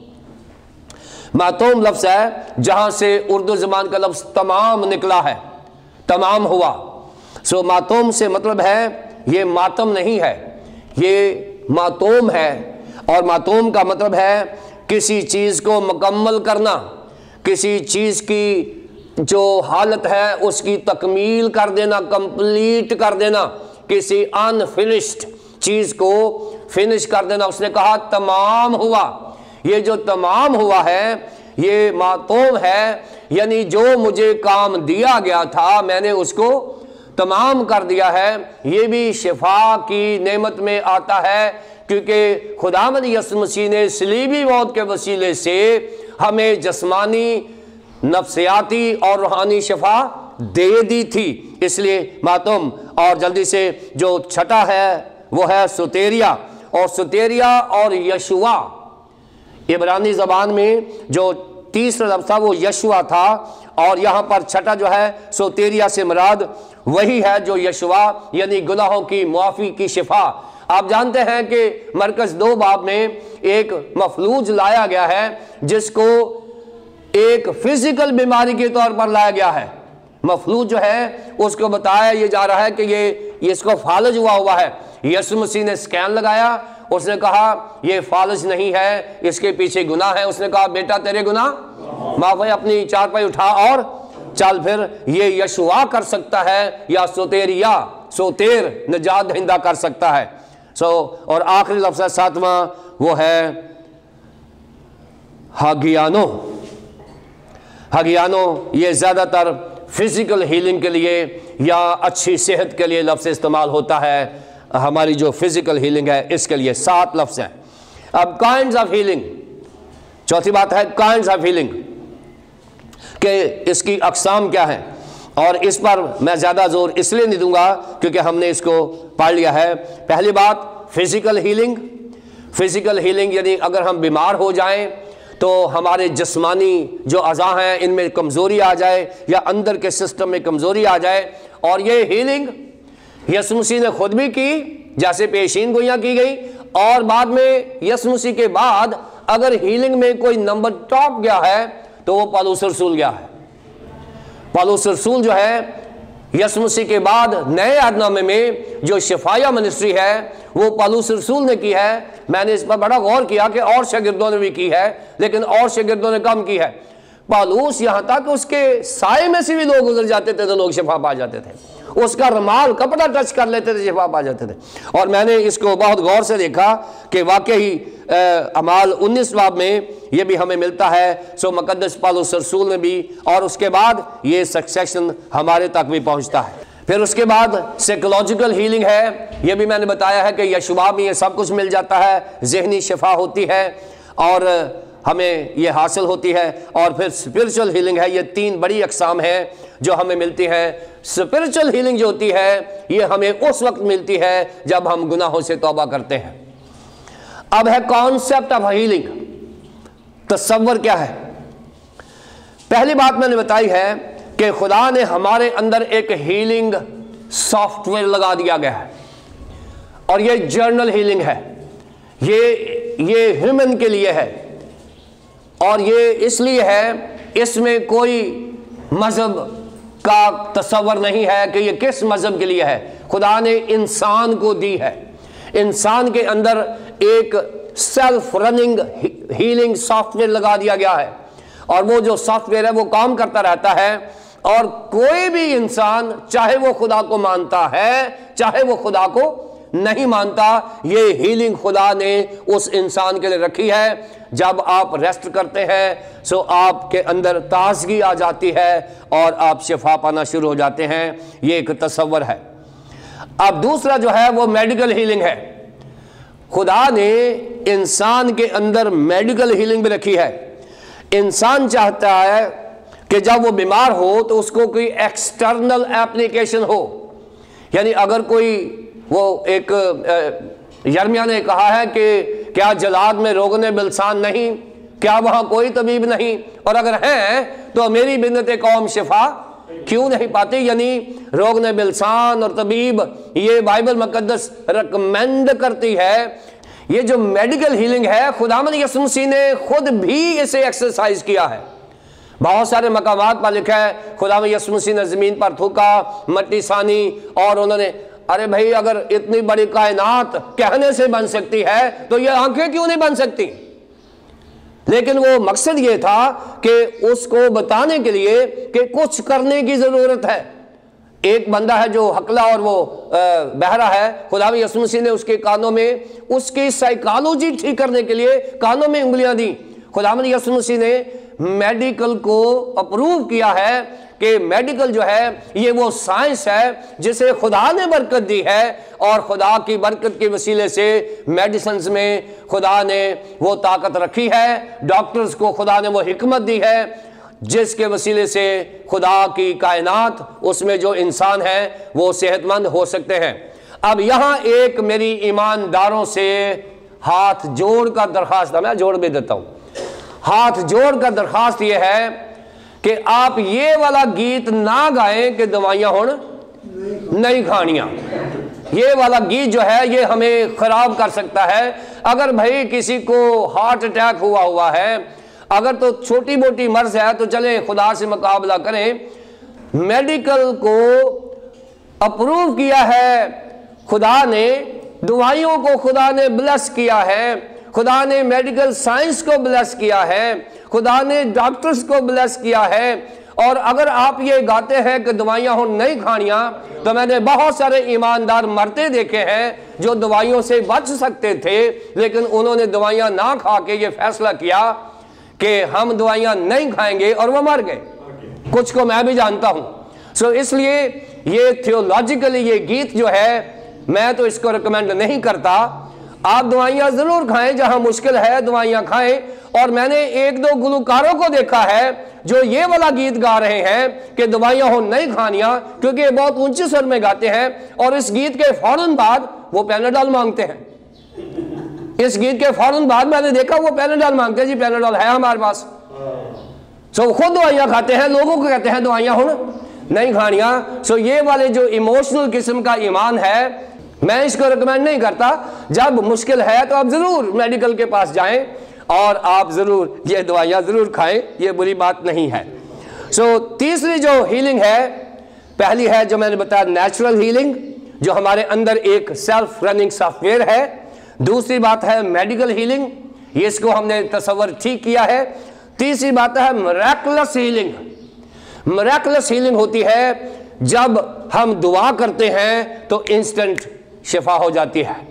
[SPEAKER 1] ماتوم لفظ ہے جہاں سے اردو زبان کا لفظ تمام نکلا ہے، تمام ہوا۔ سو ماتوم سے مطلب ہے یہ ماتم نہیں ہے، یہ ماتوم ہے۔ اور ماتوم کا مطلب ہے کسی چیز کو مکمل کرنا، کسی چیز کی جو حالت ہے اس کی تکمیل کر دینا، کمپلیٹ کر دینا، کسی انفنشڈ چیز کو فنش کر دینا۔ اس نے کہا تمام ہوا۔ یہ جو تمام ہوا ہے یہ ماتوم ہے، یعنی جو مجھے کام دیا گیا تھا میں نے اس کو تمام کر دیا ہے۔ یہ بھی شفا کی نعمت میں آتا ہے، کیونکہ خداوند یسوع مسیح نے صلیبی موت کے وسیلے سے ہمیں جسمانی، نفسیاتی اور روحانی شفا دے دی تھی، اس لیے ماتم۔ اور جلدی سے جو چھٹا ہے وہ ہے سوتیریا۔ اور سوتیریا اور یشوع، عبرانی زبان میں جو تیسرا لفظ تھا وہ یشوع تھا، اور یہاں پر چھٹا جو ہے سوتیریا سے مراد وہی ہے جو یشوع، یعنی گناہوں کی معافی کی شفا۔ آپ جانتے ہیں کہ مرکز 2 باب میں ایک مفلوج لایا گیا ہے جس کو ایک فزیکل بیماری کے طور پر لایا گیا ہے۔ مفلوج جو ہے اس کو بتایا یہ جا رہا ہے کہ یہ اس کو فالج ہوا ہے۔ یسوع مسیح نے سکین لگایا، اس نے کہا یہ فالج نہیں ہے، اس کے پیچھے گناہ ہے۔ اس نے کہا بیٹا تیرے گناہ معاف ہے، اپنی چارپائی اٹھا اور چل پھر۔ یہ یشوع کر سکتا ہے یا سوتیریا، سوتیر نجات دہندہ کر سکتا ہے۔ اور آخری لفظ ہے 7واں، وہ ہے ہاگیانو۔ ہاگیانو یہ زیادہ تر فزیکل ہیلنگ کے لیے یا اچھی صحت کے لیے لفظ استعمال ہوتا ہے۔ ہماری جو فزیکل ہیلنگ ہے اس کے لیے 7 لفظ ہیں۔ اب کائنڈز آف ہیلنگ، چوتھی بات ہے کائنڈز آف ہیلنگ، کہ اس کی اقسام کیا ہیں۔ اور اس پر میں زیادہ زور اس لیے نہیں دوں گا کیونکہ ہم نے اس کو پڑھ لیا ہے۔ پہلی بات فزیکل ہیلنگ۔ فزیکل ہیلنگ یعنی اگر ہم بیمار ہو جائیں تو ہمارے جسمانی جو اعضاء ہیں ان میں کمزوری آ جائے یا اندر کے سسٹم میں کمزوری آ جائے. اور یہ ہیلنگ یسوع مسیح نے خود بھی کی جیسے پیشین گوئیاں کی گئی, اور بعد میں یسوع مسیح کے بعد اگر ہیلنگ میں کوئی نمبر ٹاپ گیا ہے تو وہ پالوس رسول گیا ہے. پالوس رسول جو ہے یسوع مسیح کے بعد نئے عہد نامے میں جو شفایہ منسٹری ہے وہ پالوس رسول نے کی ہے. میں نے اس پر بڑا غور کیا کہ اور شاگردوں نے بھی کی ہے, لیکن اور شاگردوں نے کم کی ہے. پالوس یہاں تک اس کے سائے میں سے بھی لوگ گزر جاتے تھے تو لوگ شفا پا جاتے تھے, اس کا رومال کپڑا ٹچ کر لیتے تھے شفا پا جاتے تھے. اور میں نے اس کو بہت غور سے دیکھا کہ واقعی اعمال 19 باب میں یہ بھی ہمیں ملتا ہے. سو مقدس پالوس رسول نے بھی, اور اس کے بعد یہ سکسیشن ہمارے تک بھی پہنچتا ہے. پھر اس کے بعد سائیکولوجیکل ہیلنگ ہے, یہ بھی میں نے بتایا ہے کہ یشوع میں یہ سب کچھ مل جاتا ہے, ذہنی شفا ہوتی ہے اور ہمیں یہ حاصل ہوتی ہے. اور پھر اسپرچل ہیلنگ ہے. یہ 3 بڑی اقسام ہیں جو ہمیں ملتی ہیں. اسپرچل ہیلنگ جو ہوتی ہے یہ ہمیں اس وقت ملتی ہے جب ہم گناہوں سے توبہ کرتے ہیں. اب ہے کانسیپٹ آف ہیلنگ, تصور کیا ہے. پہلی بات میں نے بتائی ہے کہ خدا نے ہمارے اندر ایک ہیلنگ سافٹ ویئر لگا دیا گیا ہے, اور یہ جرنل ہیلنگ ہے. یہ ہیومن کے لیے ہے, اور یہ اس لیے ہے اس میں کوئی مذہب کا تصور نہیں ہے کہ یہ کس مذہب کے لیے ہے. خدا نے انسان کو دی ہے. انسان کے اندر ایک self running healing software لگا دیا گیا ہے, اور وہ جو سافٹ ویئر ہے وہ کام کرتا رہتا ہے. اور کوئی بھی انسان چاہے وہ خدا کو مانتا ہے چاہے وہ خدا کو نہیں مانتا, یہ ہیلنگ خدا نے اس انسان کے لیے رکھی ہے. جب آپ ریسٹ کرتے ہیں سو آپ کے اندر تازگی آ جاتی ہے اور آپ شفا پانا شروع ہو جاتے ہیں. یہ ایک تصور ہے. اب دوسرا جو ہے وہ میڈیکل ہیلنگ ہے. خدا نے انسان کے اندر میڈیکل ہیلنگ بھی رکھی ہے. انسان چاہتا ہے کہ جب وہ بیمار ہو تو اس کو کوئی ایکسٹرنل ایپلیکیشن ہو. یعنی اگر کوئی وہ ایک یرمیہ نے کہا ہے کہ کیا جلاد میں روغن بلسان نہیں, کیا وہاں کوئی طبیب نہیں, اور اگر ہیں تو میری بنت قوم شفا کیوں نہیں پاتی. یعنی روغن بلسان اور طبیب یہ بائبل مقدس ریکمینڈ کرتی ہے. یہ جو میڈیکل ہیلنگ ہے خداوند یسوع مسیح نے خود بھی اسے ایکسرسائز کیا ہے. بہت سارے مقامات پر لکھا ہے خداوند یسوع مسیح نے زمین پر تھوکا, مٹی سانی, اور انہوں نے ارے بھائی اگر اتنی بڑی کائنات کہنے سے بن سکتی ہے تو یہ آنکھیں کیوں نہیں بن سکتی. لیکن وہ مقصد یہ تھا کہ اس کو بتانے کے لیے کہ کچھ کرنے کی ضرورت ہے. ایک بندہ ہے جو ہکلا اور وہ بہرا ہے, خداوند یسوع مسیح نے اس کے کانوں میں اس کی سائیکالوجی ٹھیک کرنے کے لیے کانوں میں انگلیاں دی. خداوند یسوع مسیح نے میڈیکل کو اپروو کیا ہے کہ میڈیکل جو ہے یہ وہ سائنس ہے جسے خدا نے برکت دی ہے, اور خدا کی برکت کے وسیلے سے میڈیسنز میں خدا نے وہ طاقت رکھی ہے. ڈاکٹرز کو خدا نے وہ حکمت دی ہے جس کے وسیلے سے خدا کی کائنات اس میں جو انسان ہے وہ صحت مند ہو سکتے ہیں. اب یہاں ایک میری ایمانداروں سے ہاتھ جوڑ کر درخواست ہے, میں جوڑ بھی دیتا ہوں, ہاتھ جوڑ کر درخواست یہ ہے کہ آپ یہ والا گیت نہ گائیں کہ دوائیاں ہون نہیں کھانیاں. یہ والا گیت جو ہے یہ ہمیں خراب کر سکتا ہے. اگر بھائی کسی کو ہارٹ اٹیک ہوا ہے, اگر تو چھوٹی موٹی مرض ہے تو چلیں خدا سے مقابلہ کریں. میڈیکل کو اپروو کیا ہے خدا نے, دوائیوں کو خدا نے بلیس کیا ہے, خدا نے میڈیکل سائنس کو بلیس کیا ہے, خدا نے ڈاکٹرز کو بلیس کیا ہے. اور اگر آپ یہ گاتے ہیں کہ دوائیاں ہوں نہیں کھانیاں, تو میں نے بہت سارے ایماندار مرتے دیکھے ہیں جو دوائیوں سے بچ سکتے تھے لیکن انہوں نے دوائیاں نہ کھا کے یہ فیصلہ کیا کہ ہم دوائیاں نہیں کھائیں گے, اور وہ مر گئے. کچھ کو میں بھی جانتا ہوں. سو اس لیے یہ تھیولوجیکلی یہ گیت جو ہے میں تو اس کو ریکمینڈ نہیں کرتا. آپ دوائیاں ضرور کھائیں, جہاں مشکل ہے دوائیاں کھائیں. اور میں نے 1-2 گلوکاروں کو دیکھا ہے جو یہ والا گیت گا رہے ہیں کہ دوائیاں ہوں نہیں کھانیاں, کیونکہ یہ بہت اونچی سر میں گاتے ہیں, اور اس گیت کے فوراً بعد وہ پیناڈول مانگتے ہیں. इस गीत के फौरन बाद मैंने देखा वो पैनाडॉल मांगते हैं, जी पैनाडॉल है हमारे पास। सो खुद दवाइयाँ खाते हैं, लोगों को कहते हैं दवाइयाँ हुण नहीं खानियाँ। सो ये वाले जो इमोशनल किस्म का ईमान है, मैं इसको रिकमेंड नहीं करता। जब मुश्किल है तो आप ज़रूर मेडिकल के पास जाएं और आप ज़रूर ये दवाइयाँ ज़रूर खाएं, ये बुरी बात नहीं है। सो तीसरी जो हीलिंग है, पहली है जो मैंने बताया नेचुरल हीलिंग, जो हमारे अंदर एक सेल्फ रनिंग सॉफ्टवेयर है। दूसरी बात है मेडिकल हीलिंग, ये इसको हमने तसव्वुर ठीक किया है। तीसरी बात है मिरेकुलस हीलिंग। मिरेकुलस हीलिंग होती है जब हम दुआ करते हैं तो इंस्टेंट शिफा हो जाती है।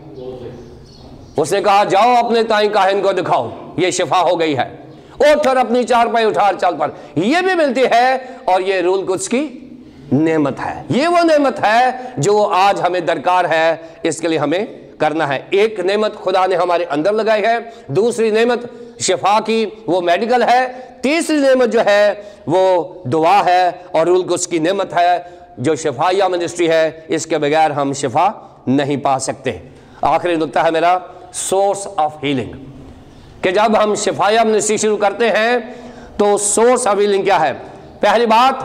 [SPEAKER 1] उसने कहा जाओ अपने ताई काहिन को दिखाओ, ये शिफा हो गई है, उठ और अपनी चारपाई उठा और चल पर, ये भी मिलती है। और ये रूहुल कुद्स की नेमत है, ये वो नेमत है जो आज हमें दरकार है, इसके लिए हमें करना है। एक नेमत खुदा ने हमारे अंदर लगाई है, दूसरी नेमत शिफा की वो मेडिकल है, तीसरी नेमत जो है वो दुआ है, और रूहुल कुद्स की नेमत है जो शिफाया मिनिस्ट्री है। इसके बगैर हम शिफा नहीं पा सकते। आखिरी नुक्ता है मेरा सोर्स ऑफ हीलिंग, कि जब हम शिफाया मिनिस्ट्री शुरू करते हैं तो सोर्स ऑफ हीलिंग क्या है? पहली बात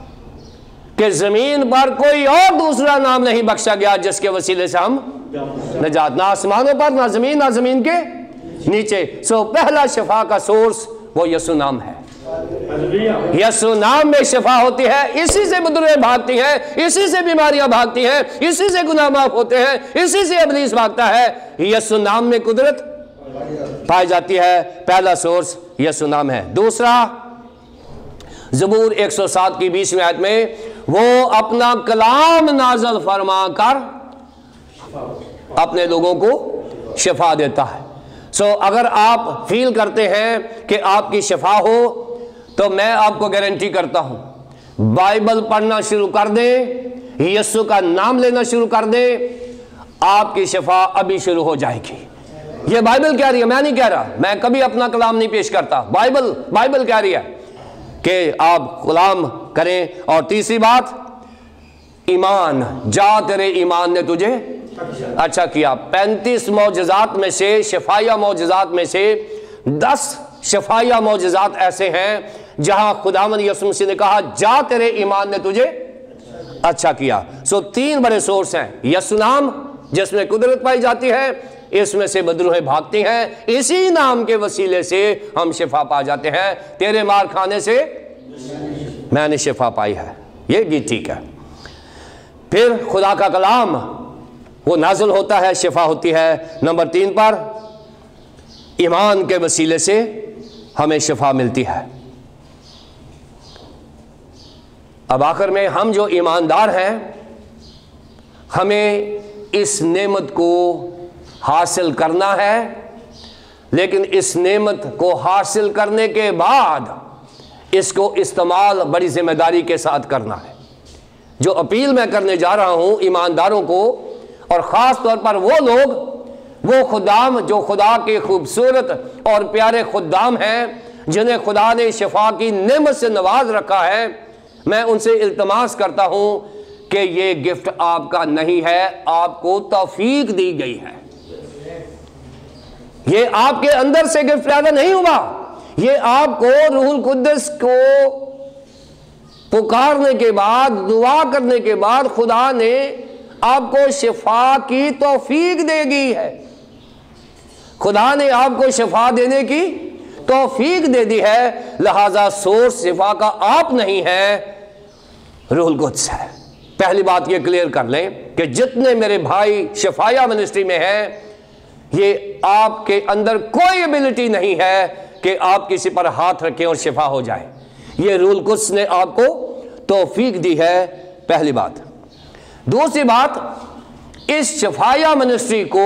[SPEAKER 1] कि जमीन पर कोई और दूसरा नाम नहीं बख्शा गया जिसके वसीले से हम नजात, ना आसमानों पर, ना जमीन के नीचे। सो पहला शिफा का सोर्स वो यसु नाम है। यसु नाम में शिफा होती है, इसी से बदुरें भागती हैं, इसी से बीमारियां भागती हैं, इसी से गुनाह माफ होते हैं, इसी से इब्लीस भागता है। यसु नाम में कुदरत पाई जाती है। पहला सोर्स यसु नाम है। दूसरा, ज़बूर 107 की 20वीं आयत में वो अपना कलाम नाज़िल फरमा कर अपने लोगों को शिफा देता है। सो अगर आप फील करते हैं कि आपकी शिफा हो तो मैं आपको गारंटी करता हूं, बाइबल पढ़ना शुरू कर दें, यीशु का नाम लेना शुरू कर दें, आपकी शिफा अभी शुरू हो जाएगी। ये बाइबल कह रही है, मैं नहीं कह रहा, मैं कभी अपना कलाम नहीं पेश करता, बाइबल कह रही है कि आप कलाम करें। और तीसरी बात, ईमान, जा तेरे ईमान ने तुझे अच्छा किया। 35 मौजज़ात में से, शिफाया मौजज़ात में से 10 शिफाया मौजज़ात ऐसे हैं जहां खुदावंद यीशु मसीह ने कहा जा तेरे ईमान ने तुझे अच्छा किया। सो 3 बड़े सोर्स हैं, यसु नाम जिसमें कुदरत पाई जाती है, इसमें से बदरूहें भागती हैं, इसी नाम के वसीले से हम शिफा पा जाते हैं। तेरे मार खाने से मैंने शिफा पाई है, ये भी ठीक है। फिर खुदा का कलाम वो नाज़िल होता है, शिफा होती है। नंबर 3 पर ईमान के वसीले से हमें शिफा मिलती है। अब आखिर में हम जो ईमानदार हैं, हमें इस नेमत को हासिल करना है, लेकिन इस नेमत को हासिल करने के बाद इसको इस्तेमाल बड़ी जिम्मेदारी के साथ करना है। जो अपील मैं करने जा रहा हूं ईमानदारों को, और ख़ास तौर पर वो लोग, वो खुदाम जो खुदा के खूबसूरत और प्यारे खुदाम हैं, जिन्हें खुदा ने शिफा की नेमत से नवाज रखा है, मैं उनसे इल्तमास करता हूं कि ये गिफ्ट आपका नहीं है, आपको तौफीक दी गई है। ये आपके अंदर से गिफ्ट पैदा नहीं हुआ, ये आपको रूहुल कुद्दस को पुकारने के बाद, दुआ करने के बाद खुदा ने आपको शिफा की तौफीक देगी है। खुदा ने आपको शिफा देने की तौफीक दे दी है, लिहाजा सोर्स शिफा का आप नहीं है, रूहुल कुद्स है। पहली बात ये क्लियर कर लें कि जितने मेरे भाई शिफाया मिनिस्ट्री में हैं, ये आपके अंदर कोई एबिलिटी नहीं है कि आप किसी पर हाथ रखें और शिफा हो जाए। ये रूहुल कुद्स ने आपको तौफीक दी है, पहली बात। दूसरी बात, इस शिफाया मिनिस्ट्री को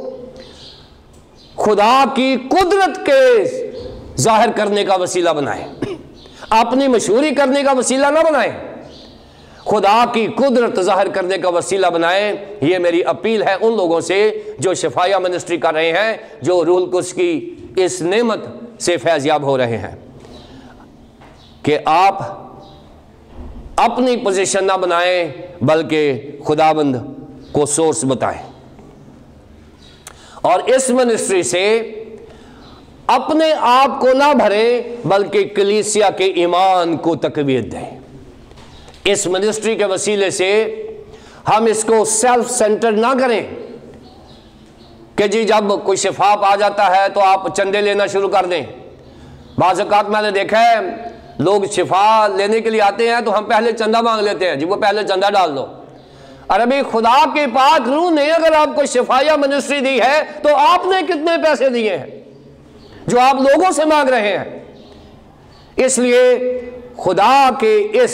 [SPEAKER 1] खुदा की कुदरत के जाहिर करने का वसीला बनाएं, अपनी मशहूरी करने का वसीला ना बनाएं, खुदा की कुदरत जाहिर करने का वसीला बनाएं। ये मेरी अपील है उन लोगों से जो शिफाया मिनिस्ट्री कर रहे हैं, जो रूहुल कुद्स की इस नेमत से फैज़याब हो रहे हैं, कि आप अपनी पोजीशन ना बनाएं, बल्कि खुदाबंद को सोर्स बताएं। اور اس منسٹری سے اپنے آپ کو نہ بھریں بلکہ کلیسیا کے ایمان کو تقویت دیں۔ اس منسٹری کے وسیلے سے ہم اس کو سیلف سینٹر نہ کریں کہ جی جب کوئی شفا آ جاتا ہے تو آپ چندے لینا شروع کر دیں۔ بعض اوقات میں نے دیکھا ہے لوگ شفا لینے کے لیے آتے ہیں تو ہم پہلے چندہ مانگ لیتے ہیں، جی وہ پہلے چندہ ڈال دو۔ ارے بھئی خدا کے پاک روح نے اگر آپ کو شفایہ منسٹری دی ہے تو آپ نے کتنے پیسے دیے ہیں جو آپ لوگوں سے مانگ رہے ہیں؟ اس لیے خدا کے اس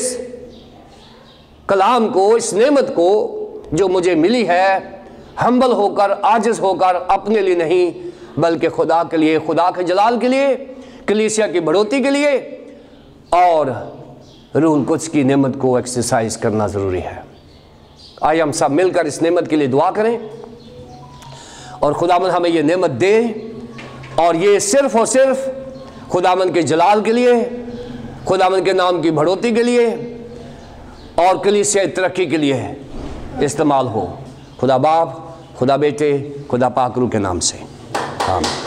[SPEAKER 1] کلام کو، اس نعمت کو جو مجھے ملی ہے، ہمبل ہو کر، عاجز ہو کر، اپنے لیے نہیں بلکہ خدا کے لیے، خدا کے جلال کے لیے، کلیسیا کی بڑھوتی کے لیے اور روح القدس کی نعمت کو ایکسرسائز کرنا ضروری ہے۔ آئے ہم سب مل کر اس نعمت کے لیے دعا کریں اور خداوند ہمیں یہ نعمت دے، اور یہ صرف اور صرف خداوند کے جلال کے لیے، خداوند کے نام کی بڑھوتی کے لیے اور کلیسیا ترقی کے لیے استعمال ہو۔ خدا باپ، خدا بیٹے، خدا پاک روح کے نام سے آمین۔